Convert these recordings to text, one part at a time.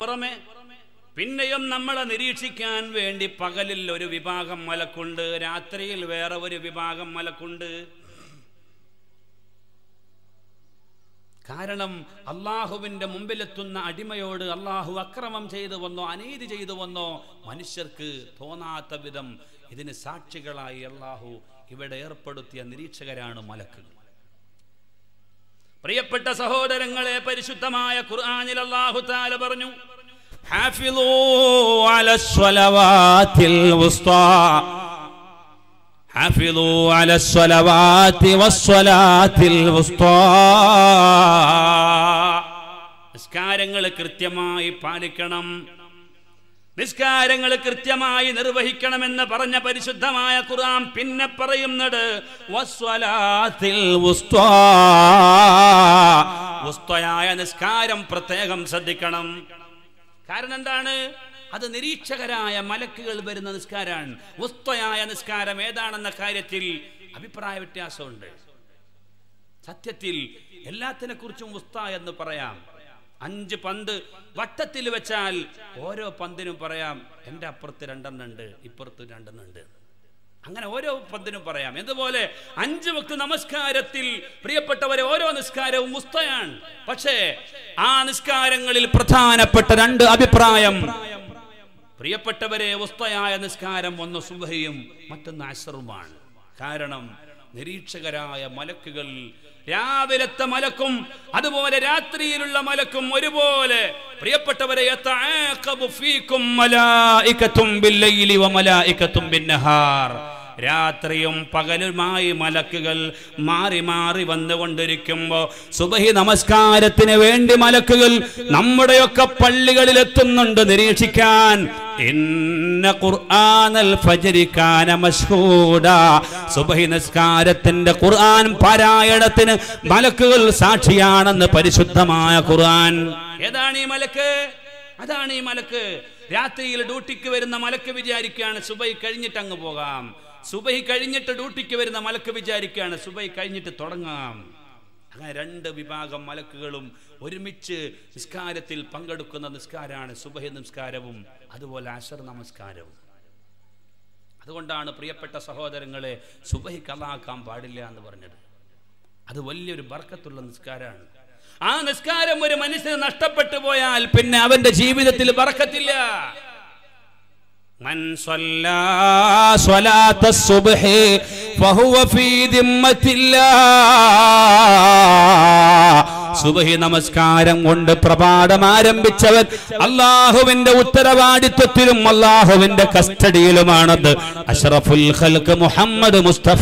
പുറമെ പിന്നെയും നമ്മളെ നിരീക്ഷിക്കാൻ വേണ്ടി പകലിൽ ഒരു വിഭാഗം മലക്കുണ്ട്, രാത്രിയിൽ വേറെ ഒരു വിഭാഗം മലക്കുണ്ട്. കാരണം അള്ളാഹുവിൻ്റെ മുമ്പിലെത്തുന്ന അടിമയോട് അള്ളാഹു അക്രമം ചെയ്തു വന്നോ അനീതി ചെയ്തു വന്നോ മനുഷ്യർക്ക് തോന്നാത്ത വിധം ഇതിന് സാക്ഷികളായി അള്ളാഹു ഇവിടെ ഏർപ്പെടുത്തിയ നിരീക്ഷകരാണ് മലക്കുകൾ. പ്രിയപ്പെട്ട സഹോദരങ്ങളെ, പരിശുദ്ധമായ ഖുർആനിൽ അല്ലാഹു തആല പറഞ്ഞു, ഹാഫിളൂ അലസ്സലവാതിൽ വുസ്താ ഹാഫിളൂ അലസ്സലവാതി വസ്സലാത്തിൽ വുസ്താ. നിസ്കാരങ്ങൾ കൃത്യമായി പാലിക്കണം, നിസ്കാരങ്ങൾ കൃത്യമായി നിർവഹിക്കണമെന്ന് പറഞ്ഞ പരിശുദ്ധമായ ഖുർആൻ പിന്നെ പറയുന്നത് വസ്സലാത്തിൽ വുസ്താ, വുസ്തയായ നിസ്കാരം പ്രത്യേകം ശ്രദ്ധിക്കണം. കാരണം എന്താണ്? അത് നിരീക്ഷകരായ മലക്കുകൾ വരുന്ന നിസ്കാരമാണ്. വുസ്തയായ നിസ്കാരം ഏതാണെന്ന കാര്യത്തിൽ അഭിപ്രായ വ്യത്യാസമുണ്ട്. സത്യത്തിൽ എല്ലാത്തിനെ കുറിച്ചും വുസ്ത എന്ന് പറയാം. 5 പന്ത് വട്ടത്തിൽ വെച്ചാൽ ഓരോ പന്തിനും പറയാം എൻ്റെ അപ്പുറത്ത് 2 ഉണ്ട്, ഇപ്പുറത്ത് 2 ഉണ്ട്. അങ്ങനെ ഓരോ പന്തിനും പറയാം. എന്തുപോലെ 5 വക്ത് നമസ്കാരത്തിൽ പ്രിയപ്പെട്ടവരെ ഓരോ നിസ്കാരവും വുസ്തയാണ്. പക്ഷേ ആ നിസ്കാരങ്ങളിൽ പ്രധാനപ്പെട്ട 2 അഭിപ്രായം. പ്രിയപ്പെട്ടവരെ, വുസ്തയായ നിസ്കാരം ഒന്ന് സുബ്ഹിയും മറ്റൊന്ന് അസ്റുമാണ്. കാരണം നിരീക്ഷകരായ മലക്കുകൾ, രാവിലത്തെ മലക്കും അതുപോലെ രാത്രിയിലുള്ള മലക്കും ഒരുപോലെ പ്രിയപ്പെട്ടവരെ യതആഖബു ഫീകും മലായികത്തും ബില്ലൈലി വമലായികത്തും ബിന്നഹാർ. രാത്രിയും പകലുമായി മലക്കുകൾ മാറി മാറി വന്നുകൊണ്ടിരിക്കുമ്പോൾ സുബ്ഹി നമസ്കാരത്തിന് വേണ്ടി മലക്കുകൾ നമ്മുടെയൊക്കെ പള്ളികളിൽ എത്തുന്നുണ്ട് നിരീക്ഷിക്കാൻ. ഇന്ന ഖുർആനൽ ഫജ്രി കാന മശ്ഹൂദാ. സുബ്ഹി നിസ്കാരത്തിന്റെ ഖുർആൻ പാരായണത്തിന് മലക്കുകൾ സാക്ഷിയാണെന്ന് പരിശുദ്ധമായ ഖുർആൻ. ഏതാണ് ഈ മലക്ക്? അതാണ് ഈ മലക്ക്. രാത്രിയിൽ ഡ്യൂട്ടിക്ക് വരുന്ന മലക്ക് വിചാരിക്കുകയാണ് സുബ്ഹി കഴിഞ്ഞിട്ട് അങ്ങ് പോകാം. സുബ്ഹി കഴിഞ്ഞിട്ട് ഡ്യൂട്ടിക്ക് വരുന്ന മലക്ക് വിചാരിക്കുകയാണ് സുബ്ഹി കഴിഞ്ഞിട്ട് തുടങ്ങാം. അങ്ങനെ 2 വിഭാഗം മലക്കുകളും ഒരുമിച്ച് നിസ്കാരത്തിൽ പങ്കെടുക്കുന്ന നിസ്കാരമാണ് സുബ്ഹി നിസ്കാരവും അതുപോലെ അസ്ർ നമസ്കാരവും. അതുകൊണ്ടാണ് പ്രിയപ്പെട്ട സഹോദരങ്ങളെ സുബ്ഹി ഖളാക്കാൻ പാടില്ല എന്ന് പറഞ്ഞത്. അത് വലിയൊരു ബർക്കത്തുള്ള നിസ്കാരമാണ്. ആ നിസ്കാരം ഒരു മനുഷ്യന് നഷ്ടപ്പെട്ടു പോയാൽ പിന്നെ അവന്റെ ജീവിതത്തിൽ ബർക്കത്തില്ല. من صلى صلاة الصبح فهو في ذمة الله. സുബ്ഹി നമസ്കാരം കൊണ്ട് പ്രഭാതം ആരംഭിച്ചവൻ അല്ലാഹുവിന്റെ ഉത്തരവാദിത്വത്തിലും അല്ലാഹുവിന്റെ കസ്റ്റഡിയിലുമാണത്. അഷ്റഫുൽ ഖൽഖ് മുഹമ്മദ് മുസ്തഫ.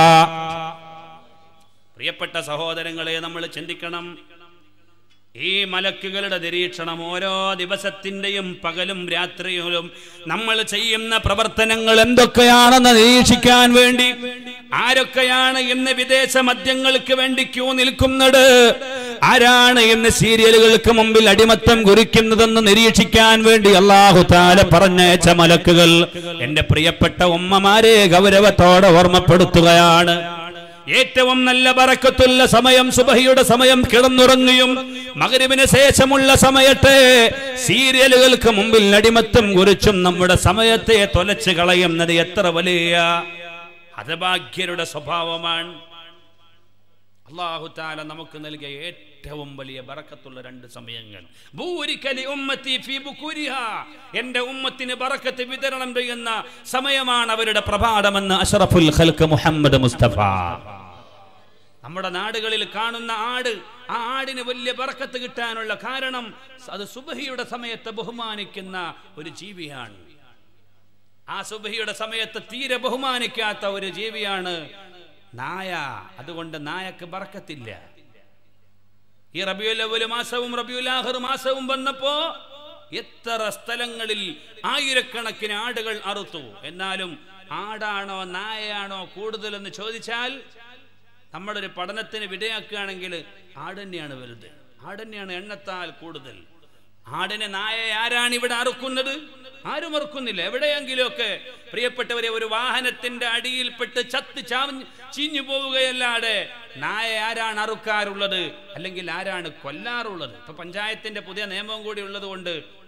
പ്രിയപ്പെട്ട സഹോദരങ്ങളെ, നമ്മൾ ചിന്തിക്കണം. ഈ മലക്കുകളുടെ നിരീക്ഷണം ഓരോ ദിവസത്തിന്റെയും പകലും രാത്രിയിലും നമ്മൾ ചെയ്യുന്ന പ്രവർത്തനങ്ങൾ എന്തൊക്കെയാണെന്ന് നിരീക്ഷിക്കാൻ വേണ്ടി ആരൊക്കെയാണ് ഇന്ന് വിദേശ മദ്യങ്ങൾക്ക് വേണ്ടി ക്യൂ നിൽക്കുന്നത്, ആരാണ് ഇന്ന് സീരിയലുകൾക്ക് മുമ്പിൽ അടിമത്തം കുറിക്കുന്നതെന്ന് നിരീക്ഷിക്കാൻ വേണ്ടി അല്ലാഹു തആല പറഞ്ഞയച്ച മലക്കുകൾ എന്റെ പ്രിയപ്പെട്ട ഉമ്മമാരെ ഗൗരവത്തോടെ ഓർമ്മപ്പെടുത്തുകയാണ്. ഏറ്റവും നല്ല ബറക്കത്തുള്ള സമയം സുബ്ഹിയുടെ സമയം, കിടന്നുറങ്ങിയും മഗ്രിബിന് ശേഷമുള്ള സമയത്തെ സീരിയലുകൾക്ക് മുമ്പിൽ അടിമത്തം കുറിച്ചും നമ്മുടെ സമയത്തെ തൊലച്ചു കളയുന്നത് എത്ര വലിയ ഹതഭാഗ്യരുടെ സ്വഭാവമാണ്. അല്ലാഹു തആല നമുക്ക് നൽകിയ ഏറ്റവും വലിയ ബറക്കത്തുള്ള 2 സമയങ്ങൾ. ബൂരിക ലി ഉമ്മത്തി ഫീ ബുകൂരിഹാ. എൻ്റെ ഉമ്മത്തിന് ബറക്കത്ത് വിതരണം ചെയ്യുന്ന സമയമാണ് അവരുടെ പ്രഭാതമെന്ന് അഷ്റഫുൽ ഖൽഖ് മുഹമ്മദ് മുസ്തഫ. നമ്മുടെ നാടുകളിൽ കാണുന്ന ആട്, ആ ആടിന് വലിയ ബറക്കത്ത് കിട്ടാനുള്ള കാരണം അത് സുബ്ഹിയുടെ സമയത്ത് ബഹുമാനിക്കുന്ന ഒരു ജീവിയാണ്. ആ സുബ്ഹിയുടെ സമയത്ത് തീരെ ബഹുമാനിക്കാത്ത ഒരു ജീവിയാണ് നായ. അതുകൊണ്ട് നായക്ക് ബറക്കത്തില്ല. ഈ റബീഉൽ അവ്വൽ മാസവും റബീഉൽ ആഖിർ മാസവും വന്നപ്പോ എത്ര സ്ഥലങ്ങളിൽ ആയിരക്കണക്കിന് ആടുകൾ അറുത്തു. എന്നാലും ആടാണോ നായയാണോ കൂടുതലെന്ന് ചോദിച്ചാൽ നമ്മളൊരു പഠനത്തിന് വിധേയാക്കുകയാണെങ്കിൽ ആട് തന്നെയാണ് വലുത്. ആട് തന്നെയാണ് എണ്ണത്താൽ കൂടുതൽ. ആടിനെ നായ ആരാണ് ഇവിടെ അറുക്കുന്നത്? ആരും അറുക്കുന്നില്ല. എവിടെയെങ്കിലും ഒക്കെ പ്രിയപ്പെട്ടവരെ ഒരു വാഹനത്തിന്റെ അടിയിൽപ്പെട്ട് ചത്ത് ചീഞ്ഞു പോവുകയല്ലാതെ നായ ആരാണ് അറുക്കാറുള്ളത്? അല്ലെങ്കിൽ ആരാണ് കൊല്ലാറുള്ളത്? ഇപ്പൊ പഞ്ചായത്തിന്റെ പുതിയ നിയമം കൂടി ഉള്ളത് കൊണ്ട്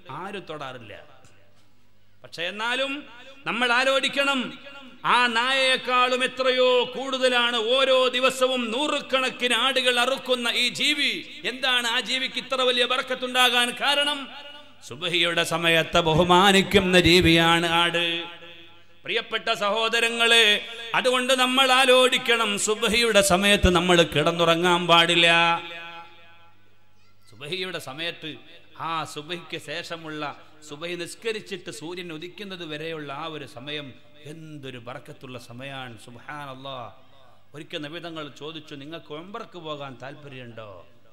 ആരും തൊടാറില്ല. പക്ഷെ എന്നാലും നമ്മൾ ആലോചിക്കണം, ആ നായയെക്കാളും എത്രയോ കൂടുതലാണ് ഓരോ ദിവസവും നൂറുകണക്കിന് ആടുകൾ അറുക്കുന്ന ഈ ജീവി. എന്താണ് ആ ജീവിക്ക് ഇത്ര വലിയ ബർക്കത്തുണ്ടാകാൻ കാരണം? സുബ്ഹിയുടെ സമയത്ത് ബഹുമാനിക്കുന്ന ജീവിയാണ് ആട്. പ്രിയപ്പെട്ട സഹോദരങ്ങളെ, അതുകൊണ്ട് നമ്മൾ ആലോചിക്കണം, സുബ്ഹിയുടെ സമയത്ത് നമ്മൾ കിടന്നുറങ്ങാൻ പാടില്ല. സുബ്ഹിയുടെ സമയത്ത്, ആ സുബ്ഹിക്ക് ശേഷമുള്ള, സുബ്ഹി നിസ്കരിച്ചിട്ട് സൂര്യൻ ഉദിക്കുന്നത് വരെയുള്ള ആ ഒരു സമയം എന്തൊരു ബർക്കത്തുള്ള സമയമാണ്. സുബ്ഹാനല്ലാഹ്. ഒരിക്കൽ നബി തങ്ങൾ ചോദിച്ചു, നിങ്ങൾക്ക് ഉംറക്ക് പോകാൻ താല്പര്യമുണ്ടോ?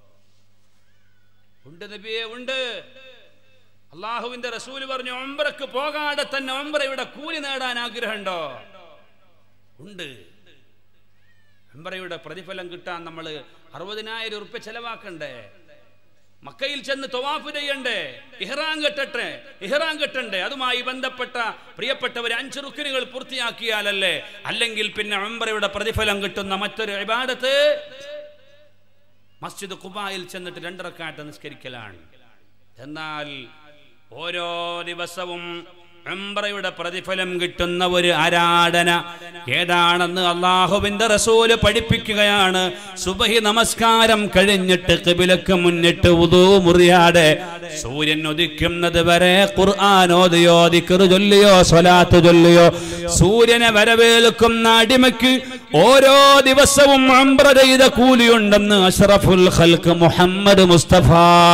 ഉണ്ട് നബിയെ, ഉണ്ട്. അള്ളാഹുവിന്റെ റസൂല് പറഞ്ഞു, ഉംറക്ക് പോകാതെ തന്നെ ഉംറയുടെ കൂലി നേടാൻ ആഗ്രഹമുണ്ടോ? ഉണ്ട്. ഉംറയുടെ പ്രതിഫലം കിട്ടാൻ നമ്മൾ 60,000 ഉറുപ്യ ചെലവാക്കണ്ടേ? മക്കയിൽ ചെന്ന് തവാഫ് ചെയ്യണ്ടേ? ഇഹ്റാം കെട്ടണ്ടേ? അതുമായി ബന്ധപ്പെട്ട പ്രിയപ്പെട്ടവർ 5 റുക്നുകൾ പൂർത്തിയാക്കിയാലല്ലേ. അല്ലെങ്കിൽ പിന്നെ ഉംറയുടെ പ്രതിഫലം കിട്ടുന്ന മറ്റൊരു ഇബാദത്ത് മസ്ജിദ് ഖുബായിൽ ചെന്നിട്ട് 2 റക്അത്ത് നിസ്കരിക്കലാണ്. എന്നാൽ ഓരോ ദിവസവും ഉംറയുടെ പ്രതിഫലം കിട്ടുന്ന ഒരു ആരാധന ഏതാണെന്ന് അല്ലാഹുവിന്റെ റസൂല് പഠിപ്പിക്കുകയാണ്. സുബ്ഹി നമസ്കാരം കഴിഞ്ഞിട്ട് ഖിബിലക്ക് മുന്നിട്ട് വുദൂ മുറിയാതെ സൂര്യൻ ഉദിക്കുന്നത് വരെ ഖുർആൻ ഓതിയോ ദിക്ർ ചൊല്ലിയോ സ്വലാത്ത് ചൊല്ലിയോ സൂര്യനെ വരവേൽക്കുന്ന അടിമയ്ക്ക് ഓരോ ദിവസവും ഉംറ ചെയ്ത കൂലിയുണ്ടെന്ന് അഷ്റഫുൽ ഖൽഖ് മുഹമ്മദ് മുസ്തഫ.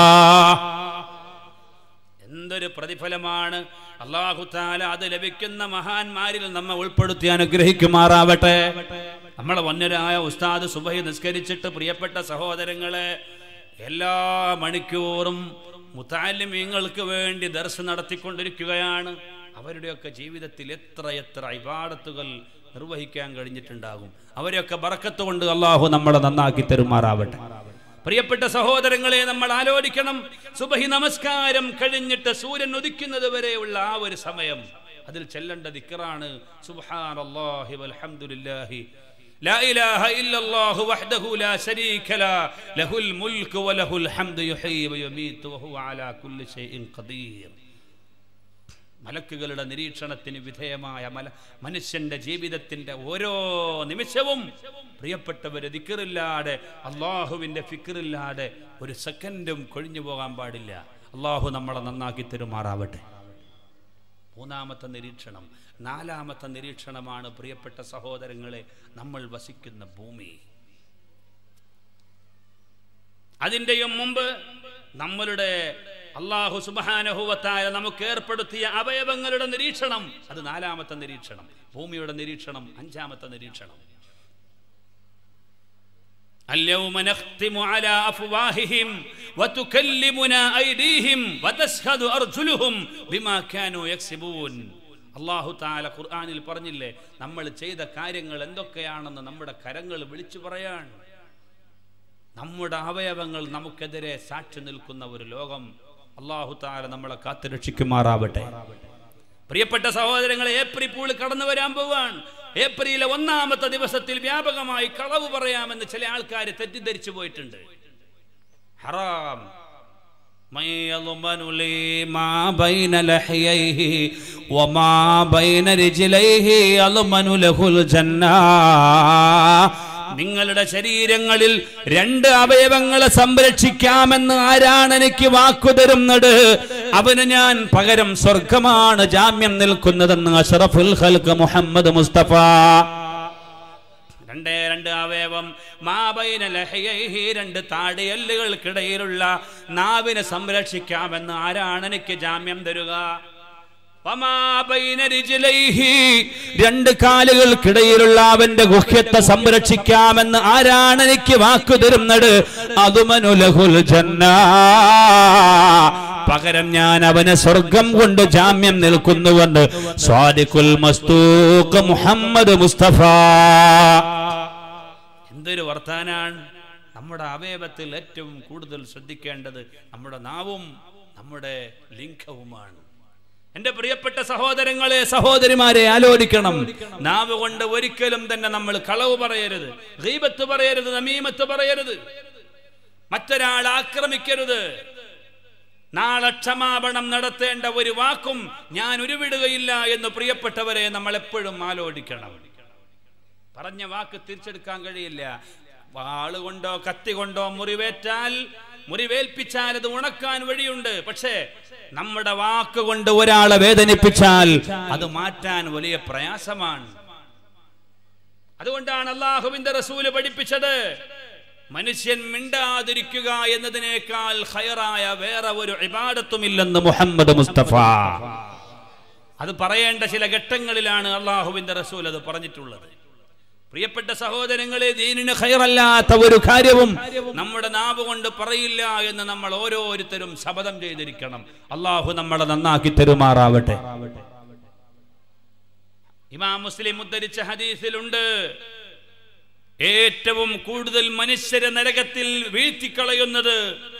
എന്തൊരു പ്രതിഫലമാണ്! അല്ലാഹു തആല അത് ലഭിക്കുന്ന മഹാന്മാരിൽ നമ്മെ ഉൾപ്പെടുത്തി അനുഗ്രഹിക്കുമാറാവട്ടെ. നമ്മളെ വന്യരായ ഉസ്താദ് സുബ്ഹി നിസ്കരിച്ചിട്ട്, പ്രിയപ്പെട്ട സഹോദരങ്ങളെ, എല്ലാ മണിക്കൂറും മുതഅല്ലിമീങ്ങൾക്ക് വേണ്ടി ദർസ് നടത്തിക്കൊണ്ടിരിക്കുകയാണ്. അവരുടെയൊക്കെ ജീവിതത്തിൽ എത്ര ഇബാദത്തുകൾ നിർവഹിക്കാൻ കഴിഞ്ഞിട്ടുണ്ടാകും. അവരെയൊക്കെ ബർക്കത്ത് കൊണ്ട് അല്ലാഹു നമ്മളെ നന്നാക്കി തരുമാറാവട്ടെ. പ്രിയപ്പെട്ട സഹോദരങ്ങളെ, നമ്മൾ ആലോചിക്കണം, സുബ്ഹി നമസ്കാരം കഴിഞ്ഞിട്ട് സൂര്യൻ ഉദിക്കുന്നത് വരെയുള്ള ആ ഒരു സമയം, അതിൽ ചെല്ലേണ്ട ദിക്റാണ് സുബ്ഹാനല്ലാഹി വൽഹംദുലില്ലാഹി ലാ ഇലാഹ ഇല്ലല്ലാഹു വഹ്ദഹു ലാ ശരീക ലഹുൽ മുൽക്കു വലഹുൽ ഹംദു യുഹ്യി വയുമീതു വഹുവ അലാ കുല്ലി ഷൈഇൻ ഖദീർ. മലക്കുകളുടെ നിരീക്ഷണത്തിന് വിധേയമായ മനുഷ്യന്റെ ജീവിതത്തിന്റെ ഓരോ നിമിഷവും പ്രിയപ്പെട്ടവര് ദിക്റില്ലാതെ, അള്ളാഹുവിന്റെ ഫിക്റില്ലാതെ ഒരു സെക്കൻഡും കൊഴിഞ്ഞു പോകാൻ പാടില്ല. അള്ളാഹു നമ്മളെ നന്നാക്കി തരുമാറാവട്ടെ. 3ാമത്തെ നിരീക്ഷണം. 4ാമത്തെ നിരീക്ഷണമാണ് പ്രിയപ്പെട്ട സഹോദരങ്ങളെ, നമ്മൾ വസിക്കുന്ന ഭൂമി. അതിൻ്റെയും മുമ്പ് നമ്മളുടെ അല്ലാഹു സുബ്ഹാനഹു വ തആല നമുക്ക് ഏർപ്പെടുത്തിയ അവയവങ്ങളുടെ നിരീക്ഷണം, അത് 4ാമത്തെ നിരീക്ഷണം. ഭൂമിയുടെ നിരീക്ഷണം 5ാമത്തെ നിരീക്ഷണം. اليوم نختم على أفواههم وتكلمنا أيديهم وتشهد أرجلهم بما كانوا يكسبون. അല്ലാഹു തആല ഖുർആനിൽ പറഞ്ഞില്ലേ, നമ്മൾ ചെയ്ത കാര്യങ്ങൾ എന്തൊക്കെയാണെന്ന് നമ്മുടെ കരങ്ങൾ വിളിച്ചു പറയാൻ. നമ്മുടെ അവയവങ്ങൾ നമുക്കെതിരെ സാക്ഷി നിൽക്കുന്ന ഒരു ലോകം. അല്ലാഹു തആല നമ്മളെ കാത്തുരക്ഷിക്കുമാറാവട്ടെ. പ്രിയപ്പെട്ട സഹോദരങ്ങളെ, ഏപ്രിൽ പൂൾ കടന്നു വരാൻ പോവാൻ. ഏപ്രിലെ 1ാമത്തെ ദിവസത്തിൽ വ്യാപകമായി കളവ് പറയാമെന്ന് ചില ആൾക്കാർ തെറ്റിദ്ധരിച്ചു പോയിട്ടുണ്ട്. ഹറാം. നിങ്ങളുടെ ശരീരങ്ങളിൽ 2 അവയവങ്ങളെ സംരക്ഷിക്കാമെന്ന് ആരാണ് എനിക്ക് വാക്കുതരുന്നത്? അവന് ഞാൻ പകരം സ്വർഗമാണ് ജാമ്യം നിൽക്കുന്നതെന്ന് അഷ്റഫുൽ ഖൽഖ് മുഹമ്മദ് മുസ്തഫ. 2 അവയവം. മാബൈന ലഹയൈഹി, 2 താടിയല്ലുകൾക്കിടയിലുള്ള നാവിനെ സംരക്ഷിക്കാമെന്ന് ആരാണ് എനിക്ക് ജാമ്യം തരുക? 2 കാലുകൾക്കിടയിലുള്ള അവന്റെ ഗുഹ്യത്തെ സംരക്ഷിക്കാമെന്ന് ആരാണ് എനിക്ക് വാക്കു തരുന്നത്? അതുമനുലഹുൽ ജന്ന, പകരം ഞാൻ അവന് സ്വർഗം കൊണ്ട് ജാമ്യം നിൽക്കുന്നുവെന്ന് സ്വാദിഖുൽ മസ്തൂഖ് മുഹമ്മദ് മുസ്തഫ. എന്തൊരു വർത്താനാണ്! നമ്മുടെ അവയവത്തിൽ ഏറ്റവും കൂടുതൽ ശ്രദ്ധിക്കേണ്ടത് നമ്മുടെ നാവും നമ്മുടെ ലിംഗവുമാണ്. എന്റെ പ്രിയപ്പെട്ട സഹോദരങ്ങളെ, സഹോദരിമാരെ, ആലോചിക്കണം. നാവ് കൊണ്ട് ഒരിക്കലും തന്നെ നമ്മൾ കളവ് പറയരുത്, ഗീബത്ത് പറയരുത്, നമീമത്ത് പറയരുത്, മറ്റൊരാൾ ആക്രമിക്കരുത്. നാളെ ക്ഷമാപണം നടത്തേണ്ട ഒരു വാക്കും ഞാൻ ഉരുവിടുകയില്ല എന്ന് പ്രിയപ്പെട്ടവരെ നമ്മൾ എപ്പോഴും ആലോചിക്കണം. പറഞ്ഞ വാക്ക് തിരിച്ചെടുക്കാൻ കഴിയില്ല. വാളുകൊണ്ടോ കത്തി കൊണ്ടോ മുറിവേൽപ്പിച്ചാൽ അത് ഉണക്കാൻ വഴിയുണ്ട്. പക്ഷേ നമ്മുടെ വാക്കുകൊണ്ട് ഒരാളെ വേദനിപ്പിച്ചാൽ അത് മാറ്റാൻ വലിയ പ്രയാസമാണ്. അതുകൊണ്ടാണ് അല്ലാഹുവിന്റെ റസൂല് പഠിപ്പിച്ചത്, മനുഷ്യൻ മിണ്ടാതിരിക്കുക എന്നതിനേക്കാൾ ഖൈറായ വേറെ ഒരു ഇബാദത്തുമില്ലെന്ന് മുഹമ്മദ് മുസ്തഫ. അത് പറയേണ്ട ചില ഘട്ടങ്ങളിലാണ് അല്ലാഹുവിന്റെ റസൂൽ അത് പറഞ്ഞിട്ടുള്ളത്. പ്രിയപ്പെട്ട സഹോദരങ്ങളെ, ദീനിന് ഖൈറല്ലാത്ത ഒരു കാര്യവും നമ്മുടെ നാവ് കൊണ്ട് പറയില്ല എന്ന് നമ്മൾ ഓരോരുത്തരും ശപഥം ചെയ്തിരിക്കണം. അല്ലാഹു നമ്മളെ നന്നാക്കി തരുമാറാവട്ടെ. ഇമാം മുസ്ലിം ഉദ്ധരിച്ച ഹദീസിലുണ്ട്, ഏറ്റവും കൂടുതൽ മനുഷ്യരെ നരകത്തിൽ വീഴ്ത്തിക്കളയുന്നത്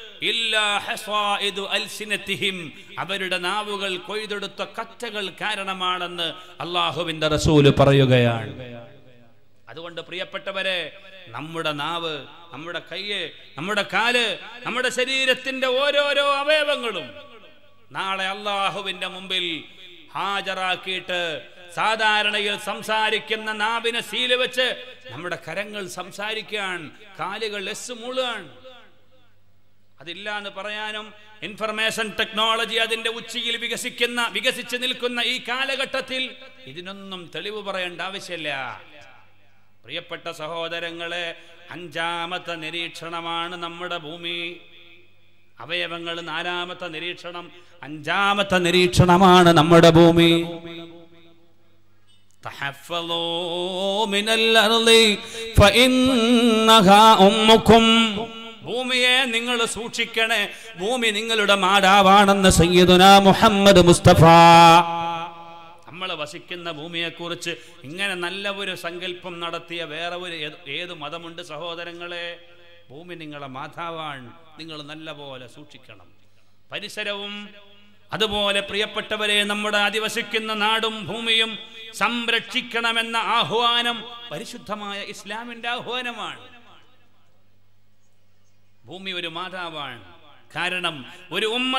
അവരുടെ നാവുകൾ കൊയ്തെടുത്ത കറ്റകൾ കാരണമാണെന്ന് അല്ലാഹുവിന്റെ റസൂല് പറയുകയാണ്. അതുകൊണ്ട് പ്രിയപ്പെട്ടവരെ, നമ്മുടെ നാവ്, നമ്മുടെ കയ്യ്, നമ്മുടെ കാല്, നമ്മുടെ ശരീരത്തിന്റെ ഓരോരോ അവയവങ്ങളും നാളെ അല്ലാഹുവിന്റെ മുമ്പിൽ ഹാജരാക്കിയിട്ട് സാധാരണയിൽ സംസാരിക്കുന്ന നാവിനെ സീല് വെച്ച് നമ്മുടെ കരങ്ങൾ സംസാരിക്കാൻ, കാലുകൾ മൂളാൻ. അതില്ല എന്ന് പറയാനും ഇൻഫർമേഷൻ ടെക്നോളജി അതിന്റെ ഉച്ചിയിൽ വികസിച്ച് നിൽക്കുന്ന ഈ കാലഘട്ടത്തിൽ ഇതിനൊന്നും തെളിവ് പറയേണ്ട ആവശ്യമില്ല. പ്രിയപ്പെട്ട സഹോദരങ്ങളെ, അഞ്ചാമത്തെ നിരീക്ഷണമാണ് നമ്മുടെ ഭൂമി. അവയവങ്ങൾ നാലാമത്തെ നിരീക്ഷണം, അഞ്ചാമത്തെ നിരീക്ഷണമാണ് നമ്മുടെ ഭൂമി. ഭൂമിയെ നിങ്ങൾ സൂക്ഷിക്കണേ, ഭൂമി നിങ്ങളുടെ മാതാവാണെന്ന് സയ്യിദുനാ മുഹമ്മദ് മുസ്തഫ. നമ്മൾ വസിക്കുന്ന ഭൂമിയെക്കുറിച്ച് ഇങ്ങനെ നല്ല ഒരു സങ്കല്പം നടത്തിയ വേറെ ഒരു ഏത് മതമുണ്ട് സഹോദരങ്ങളെ? ഭൂമി നിങ്ങളെ മാതാവാണ്, നിങ്ങൾ നല്ല പോലെ സൂക്ഷിക്കണം. പരിസരവും അതുപോലെ പ്രിയപ്പെട്ടവരെ നമ്മുടെ അധിവസിക്കുന്ന നാടും ഭൂമിയും സംരക്ഷിക്കണമെന്ന ആഹ്വാനം പരിശുദ്ധമായ ഇസ്ലാമിന്റെ ആഹ്വാനമാണ്. ഭൂമി ഒരു മാതാവാണ്. കാരണം ഒരു ഉമ്മ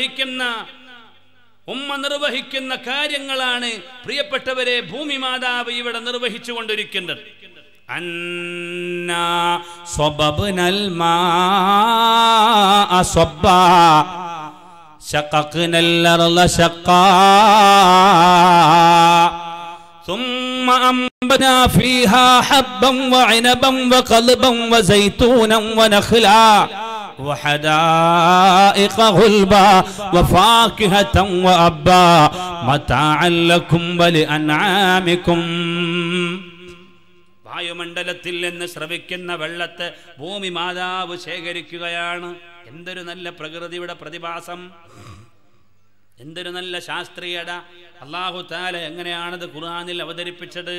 നിർവഹിക്കുന്ന കാര്യങ്ങളാണ് പ്രിയപ്പെട്ടവരെ ഭൂമി മാതാവ് ഇവിടെ നിർവഹിച്ചു കൊണ്ടിരിക്കുന്നത്. അന്നാ സ്വബബ്നൽ മാഅ സ്വബ്ബാ ശഖഖ്നൽ അർള ശഖാ ثم أنبتنا فيها حبا وعنبا وقضبا وزيتونا ونخلا وحدائق غلبا وفاكهة وأبا متاعا لكم ولأنعامكم. വായുമണ്ഡലത്തിൽ നിന്ന് സ്രവിക്കുന്ന വെള്ളത്തെ ഭൂമി മാതാവ് ശേഖരിക്കുകയാണ്. എന്തൊരു നല്ല പ്രകൃതിയുടെ പ്രതിഭാസം, എന്തൊരു നല്ല ശാസ്ത്രീയത. അല്ലാഹു തആല എങ്ങനെയാണത് ഖുർആനിൽ അവതരിപ്പിച്ചത്?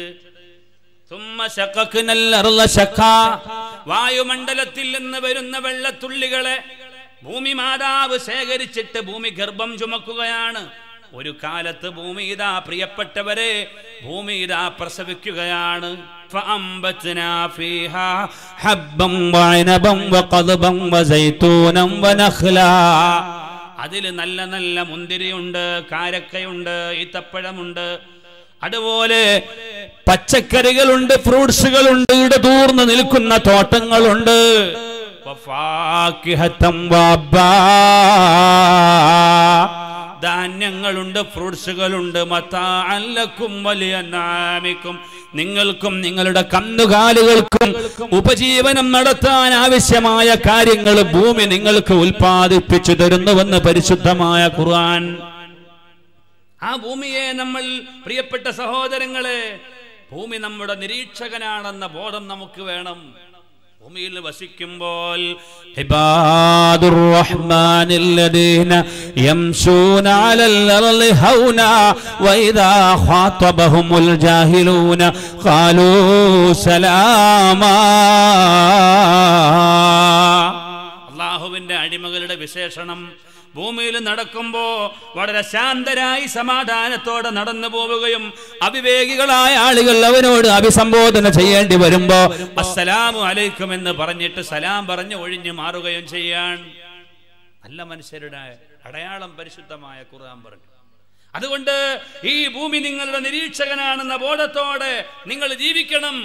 വായുമണ്ഡലത്തിൽ നിന്ന് വരുന്ന വെള്ളത്തുള്ളികളെ ഭൂമി മാതാവ് ശേഖരിച്ചിട്ട് ഭൂമി ഗർഭം ചുമക്കുകയാണ്. ഒരു കാലത്ത് ഭൂമി ഇതാ പ്രിയപ്പെട്ടവരെ, ഭൂമി ഇതാ പ്രസവിക്കുകയാണ്. അതിൽ നല്ല നല്ല മുന്തിരിയുണ്ട്, കാരക്കയുണ്ട്, ഈത്തപ്പഴമുണ്ട്, അതുപോലെ പച്ചക്കറികളുണ്ട്, ഫ്രൂട്ട്സുകളുണ്ട്, ഇടതൂർന്ന് നിൽക്കുന്ന തോട്ടങ്ങളുണ്ട്. ധാന്യങ്ങളുണ്ട്, ഫ്രൂട്ട്സുകളുണ്ട്. മതാഅൻ ലക്കും വലിയനാമിക്കും, നിങ്ങൾക്കും നിങ്ങളുടെ കന്നുകാലികൾക്കും ഉപജീവനം നടത്താൻ ആവശ്യമായ കാര്യങ്ങൾ ഭൂമി നിങ്ങൾക്ക് ഉൽപ്പാദിപ്പിച്ചു തരുന്നുവെന്ന് പരിശുദ്ധമായ ഖുർആൻ. ആ ഭൂമിയെ നമ്മൾ പ്രിയപ്പെട്ട സഹോദരങ്ങളെ, ഭൂമി നമ്മുടെ നിരീക്ഷകനാണെന്ന ബോധം നമുക്ക് വേണം. ഭൂമിയിൽ വസിക്കുമ്പോൾ ഇബാദുർ റഹ്മാനില്ലദീന യംശൂന അലൽ അർളി ഹൗനാ വഇദാ ഖാതബഹുമുൽ ജാഹിലൂന ഖാലൂ സലാമാ. അല്ലാഹുവിന്റെ അടിമകളുടെ വിശേഷണം, ഭൂമിയിൽ നടക്കുമ്പോൾ വളരെ ശാന്തരായി സമാധാനത്തോടെ നടന്നു പോവുകയും അവിവേകികളായ ആളുകൾ അവനോട് അഭിസംബോധന ചെയ്യേണ്ടി വരുമ്പോ അസ്സലാമു അലൈക്കും എന്ന് പറഞ്ഞിട്ട് സലാം പറഞ്ഞ് ഒഴിഞ്ഞു മാറുകയും ചെയ്യാൻ. നല്ല മനുഷ്യരുടെ അടയാളം പരിശുദ്ധമായ ഖുർആൻ പറഞ്ഞു. അതുകൊണ്ട് ഈ ഭൂമി നിങ്ങളുടെ നിരീക്ഷകനാണെന്ന ബോധത്തോടെ നിങ്ങൾ ജീവിക്കണം.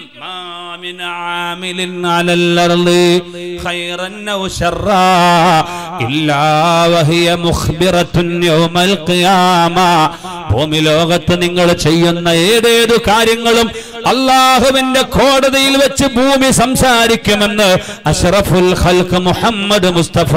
ഭൂമി ലോകത്ത് നിങ്ങൾ ചെയ്യുന്ന ഏതേതു കാര്യങ്ങളും അല്ലാഹുവിന്റെ കോടതിയിൽ വെച്ച് ഭൂമി സംസാരിക്കുമെന്ന് അഷ്റഫുൽ ഖൽഖ് മുഹമ്മദ് മുസ്തഫ.